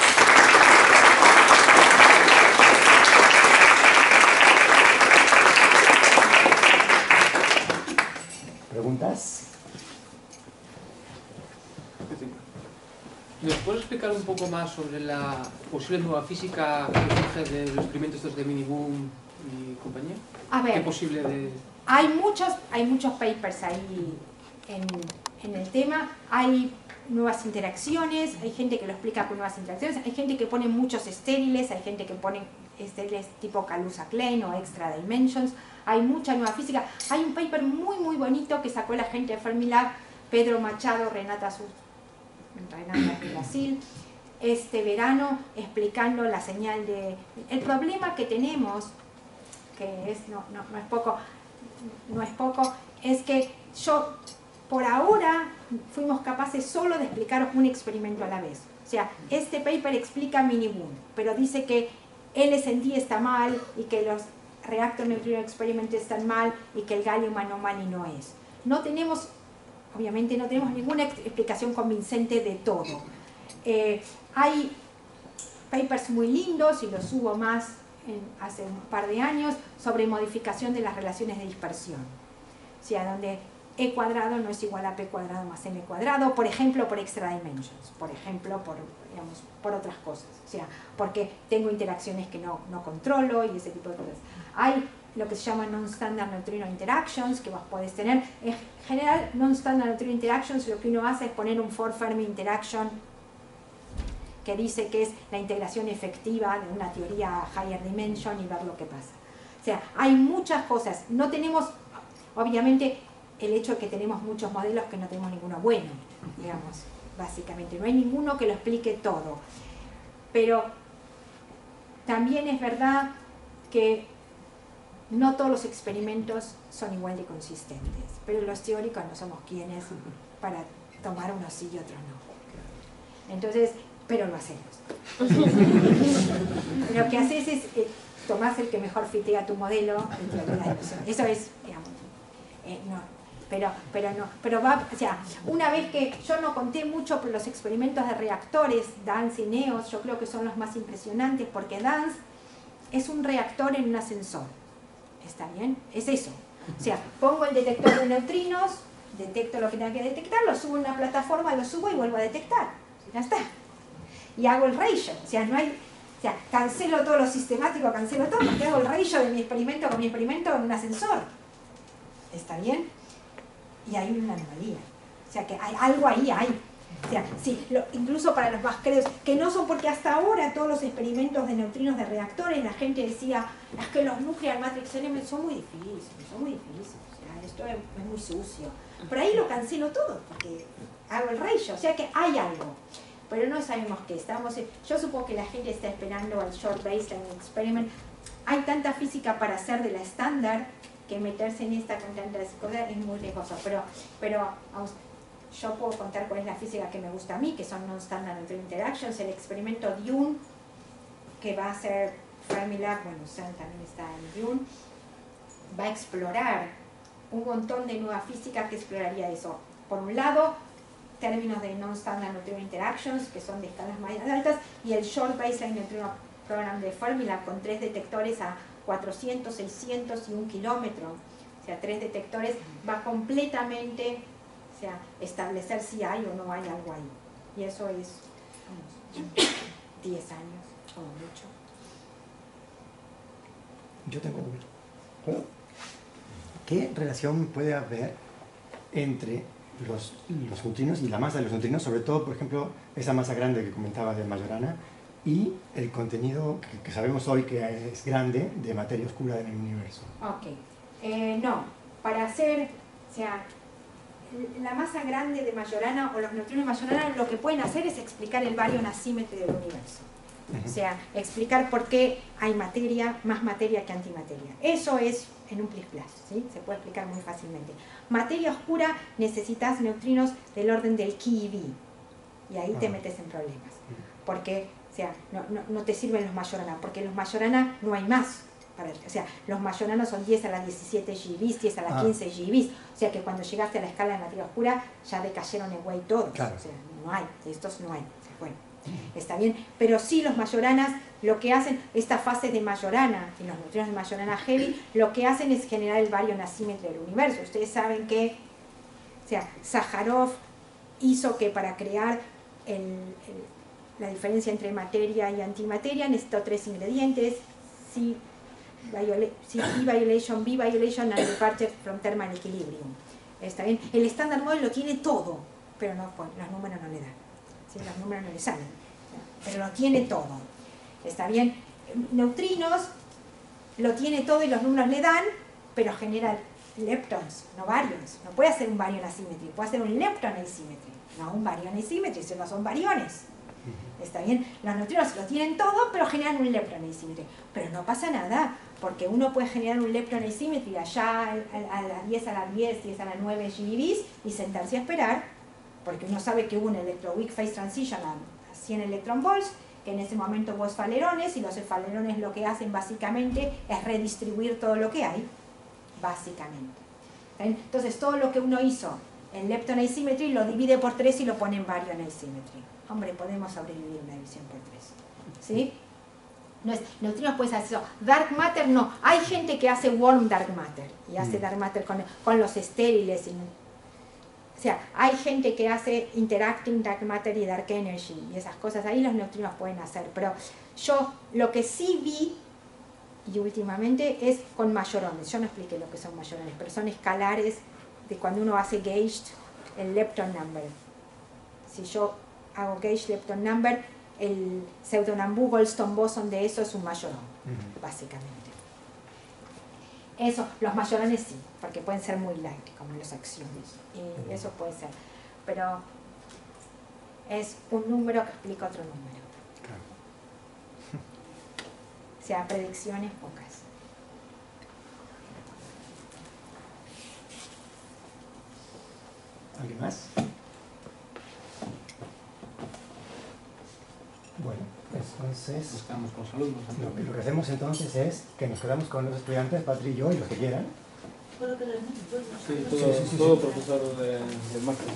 ¿Preguntas? ¿Nos puedes explicar un poco más sobre la posible nueva física que surge de los experimentos estos de Mini-Boom y compañía? A ver, ¿Qué posible de...? Hay muchos, hay muchos papers ahí en, en el tema, hay nuevas interacciones, hay gente que lo explica con nuevas interacciones, hay gente que pone muchos estériles, hay gente que pone estériles tipo Kaluza-Klein o Extra Dimensions, hay mucha nueva física. Hay un paper muy muy bonito que sacó la gente de Fermilab, Pedro Machado, Renata Sus, Renata de Brasil, este verano, explicando la señal de... El problema que tenemos, que es, no, no, no es poco, no es poco, es que yo, por ahora, fuimos capaces solo de explicar un experimento a la vez. O sea, este paper explica Mini-Boom, pero dice que L S N D está mal y que los Reactor Neutrino Experiment están mal y que el Gallium Anomaly no es. No tenemos, obviamente no tenemos ninguna explicación convincente de todo. Eh, hay papers muy lindos, y los hubo más en, hace un par de años, sobre modificación de las relaciones de dispersión. O sea, donde E cuadrado no es igual a P cuadrado más M cuadrado, por ejemplo, por extra dimensions, por ejemplo, por, digamos, por otras cosas. O sea, porque tengo interacciones que no, no controlo y ese tipo de cosas. Hay lo que se llama non-standard neutrino interactions, que vos podés tener. En general, non-standard neutrino interactions, lo que uno hace es poner un four Fermi interaction que dice que es la integración efectiva de una teoría higher dimension y ver lo que pasa. O sea, hay muchas cosas. No tenemos, obviamente, el hecho de que tenemos muchos modelos que no tenemos ninguno bueno, digamos, básicamente. No hay ninguno que lo explique todo. Pero también es verdad que no todos los experimentos son igual de consistentes, pero los teóricos no somos quienes para tomar unos sí y otros no. Entonces, pero lo hacemos. Lo que haces es eh, tomás el que mejor fitea tu modelo y te lo das. Eso es, digamos, eh, no. Pero, pero no, pero va, o sea, una vez que yo no conté mucho por los experimentos de reactores, DANS y NEOS, yo creo que son los más impresionantes, porque DANS es un reactor en un ascensor. ¿Está bien? Es eso. O sea, pongo el detector de neutrinos, detecto lo que tenga que detectar, lo subo a una plataforma, lo subo y vuelvo a detectar. Ya está. Y hago el ratio. O sea, no hay, o sea, cancelo todo lo sistemático, cancelo todo, porque hago el ratio de mi experimento con mi experimento en un ascensor. ¿Está bien? Y hay una anomalía. O sea, que hay, algo ahí hay. O sea, sí, lo, incluso para los más creos, que no son, porque hasta ahora todos los experimentos de neutrinos de reactores, la gente decía, es que los nuclear matrix elements son muy difíciles, son muy difíciles, o sea, esto es, es muy sucio. Pero ahí lo cancelo todo, porque hago el ratio, o sea que hay algo. Pero no sabemos qué. Estamos en, yo supongo que la gente está esperando al Short Baseline Experiment. Hay tanta física para hacer de la estándar, que meterse en esta con tantas cosas es muy riesgoso, pero, pero vamos, yo puedo contar cuál es la física que me gusta a mí, que son non-standard neutrino interactions. El experimento Dune, que va a ser Fermilab, bueno, Sun también está en Dune, va a explorar un montón de nueva física que exploraría eso. Por un lado, términos de non-standard neutrino interactions, que son de escalas más altas, y el Short Baseline Neutrino Program de Fermilab con tres detectores a cuatrocientos, seiscientos y un kilómetro, o sea, tres detectores, va completamente, o sea, establecer si hay o no hay algo ahí. Y eso es, vamos, diez años, como mucho. Yo tengo una. ¿Puedo? ¿Qué relación puede haber entre los, los neutrinos y la masa de los neutrinos, sobre todo, por ejemplo, esa masa grande que comentaba de Majorana, y el contenido que, que sabemos hoy que es grande de materia oscura en el universo? Ok. Eh, no, para hacer, o sea, la masa grande de Majorana o los neutrinos de Majorana lo que pueden hacer es explicar el baryon asímetro del universo. O sea, explicar por qué hay materia, más materia que antimateria. Eso es en un plus plus, ¿sí? Se puede explicar muy fácilmente. Materia oscura, necesitas neutrinos del orden del keV. Y ahí te metes en problemas. Porque, o sea, no, no, no te sirven los Majorana, porque los Majorana no hay más. Para, o sea, los Majorana son diez a la diecisiete GeVs, diez a la quince GeVs. O sea que cuando llegaste a la escala de materia oscura, ya decayeron en way todos. Claro. O sea, no hay, de estos no hay. Bueno, está bien. Pero sí, los Majoranas, lo que hacen, esta fase de Majorana, y los neutrinos de Majorana heavy, lo que hacen es generar el baryon asímetro del universo. Ustedes saben que, o sea, Sájarov hizo que para crear el, el, la diferencia entre materia y antimateria necesitó tres ingredientes: C, viola, C violation, B violation and departure from thermal equilibrium. ¿Está bien? El estándar model lo tiene todo, pero no, los números no le dan. ¿Sí? Los números no le salen, pero lo tiene todo. ¿Está bien? Neutrinos lo tiene todo y los números le dan, pero genera leptons, no baryons. No puede hacer un baryon asymmetry, puede hacer un lepton asymmetry, no un baryon asymmetry, si no son bariones. ¿Está bien? Los neutrinos lo tienen todo, pero generan un lepton asymmetry. Pero no pasa nada, porque uno puede generar un lepton asymmetry allá a las diez a la diez, diez a la nueve GeVs y sentarse a esperar, porque uno sabe que hubo un electroweak phase transition a cien electron volts, que en ese momento hubo esfalerones, y los esfalerones lo que hacen básicamente es redistribuir todo lo que hay, básicamente. Entonces todo lo que uno hizo en lepton asymmetry lo divide por tres y lo pone en baryon asymmetry. Hombre, podemos sobrevivir una división por tres. ¿Sí? No es, neutrinos puedes hacer eso. Dark matter no. Hay gente que hace warm dark matter y hace dark matter con, con los estériles. Y, o sea, hay gente que hace interacting dark matter y dark energy y esas cosas. Ahí los neutrinos pueden hacer. Pero yo lo que sí vi, y últimamente, es con majorones. Yo no expliqué lo que son majorones, pero son escalares de cuando uno hace gauged el lepton number. Si yo hago gauge lepton number, el pseudonambu Goldstone boson de eso es un majoron, uh-huh. básicamente. Eso, los majorones sí, porque pueden ser muy light, como los axiones, y uh-huh. eso puede ser. Pero es un número que explica otro número. Claro. O sea, predicciones pocas. ¿Alguien más? Bueno, entonces nos quedamos con los alumnos. Lo, lo que hacemos entonces es que nos quedamos con los estudiantes, Patri y yo, y los que quieran. ¿Puedo quedar? Sí, todo, sí, sí, sí, todo sí. profesor de, del máster.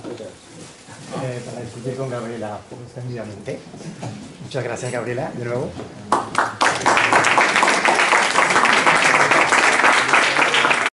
Eh, para discutir con Gabriela extendidamente. Muchas gracias, Gabriela, de nuevo.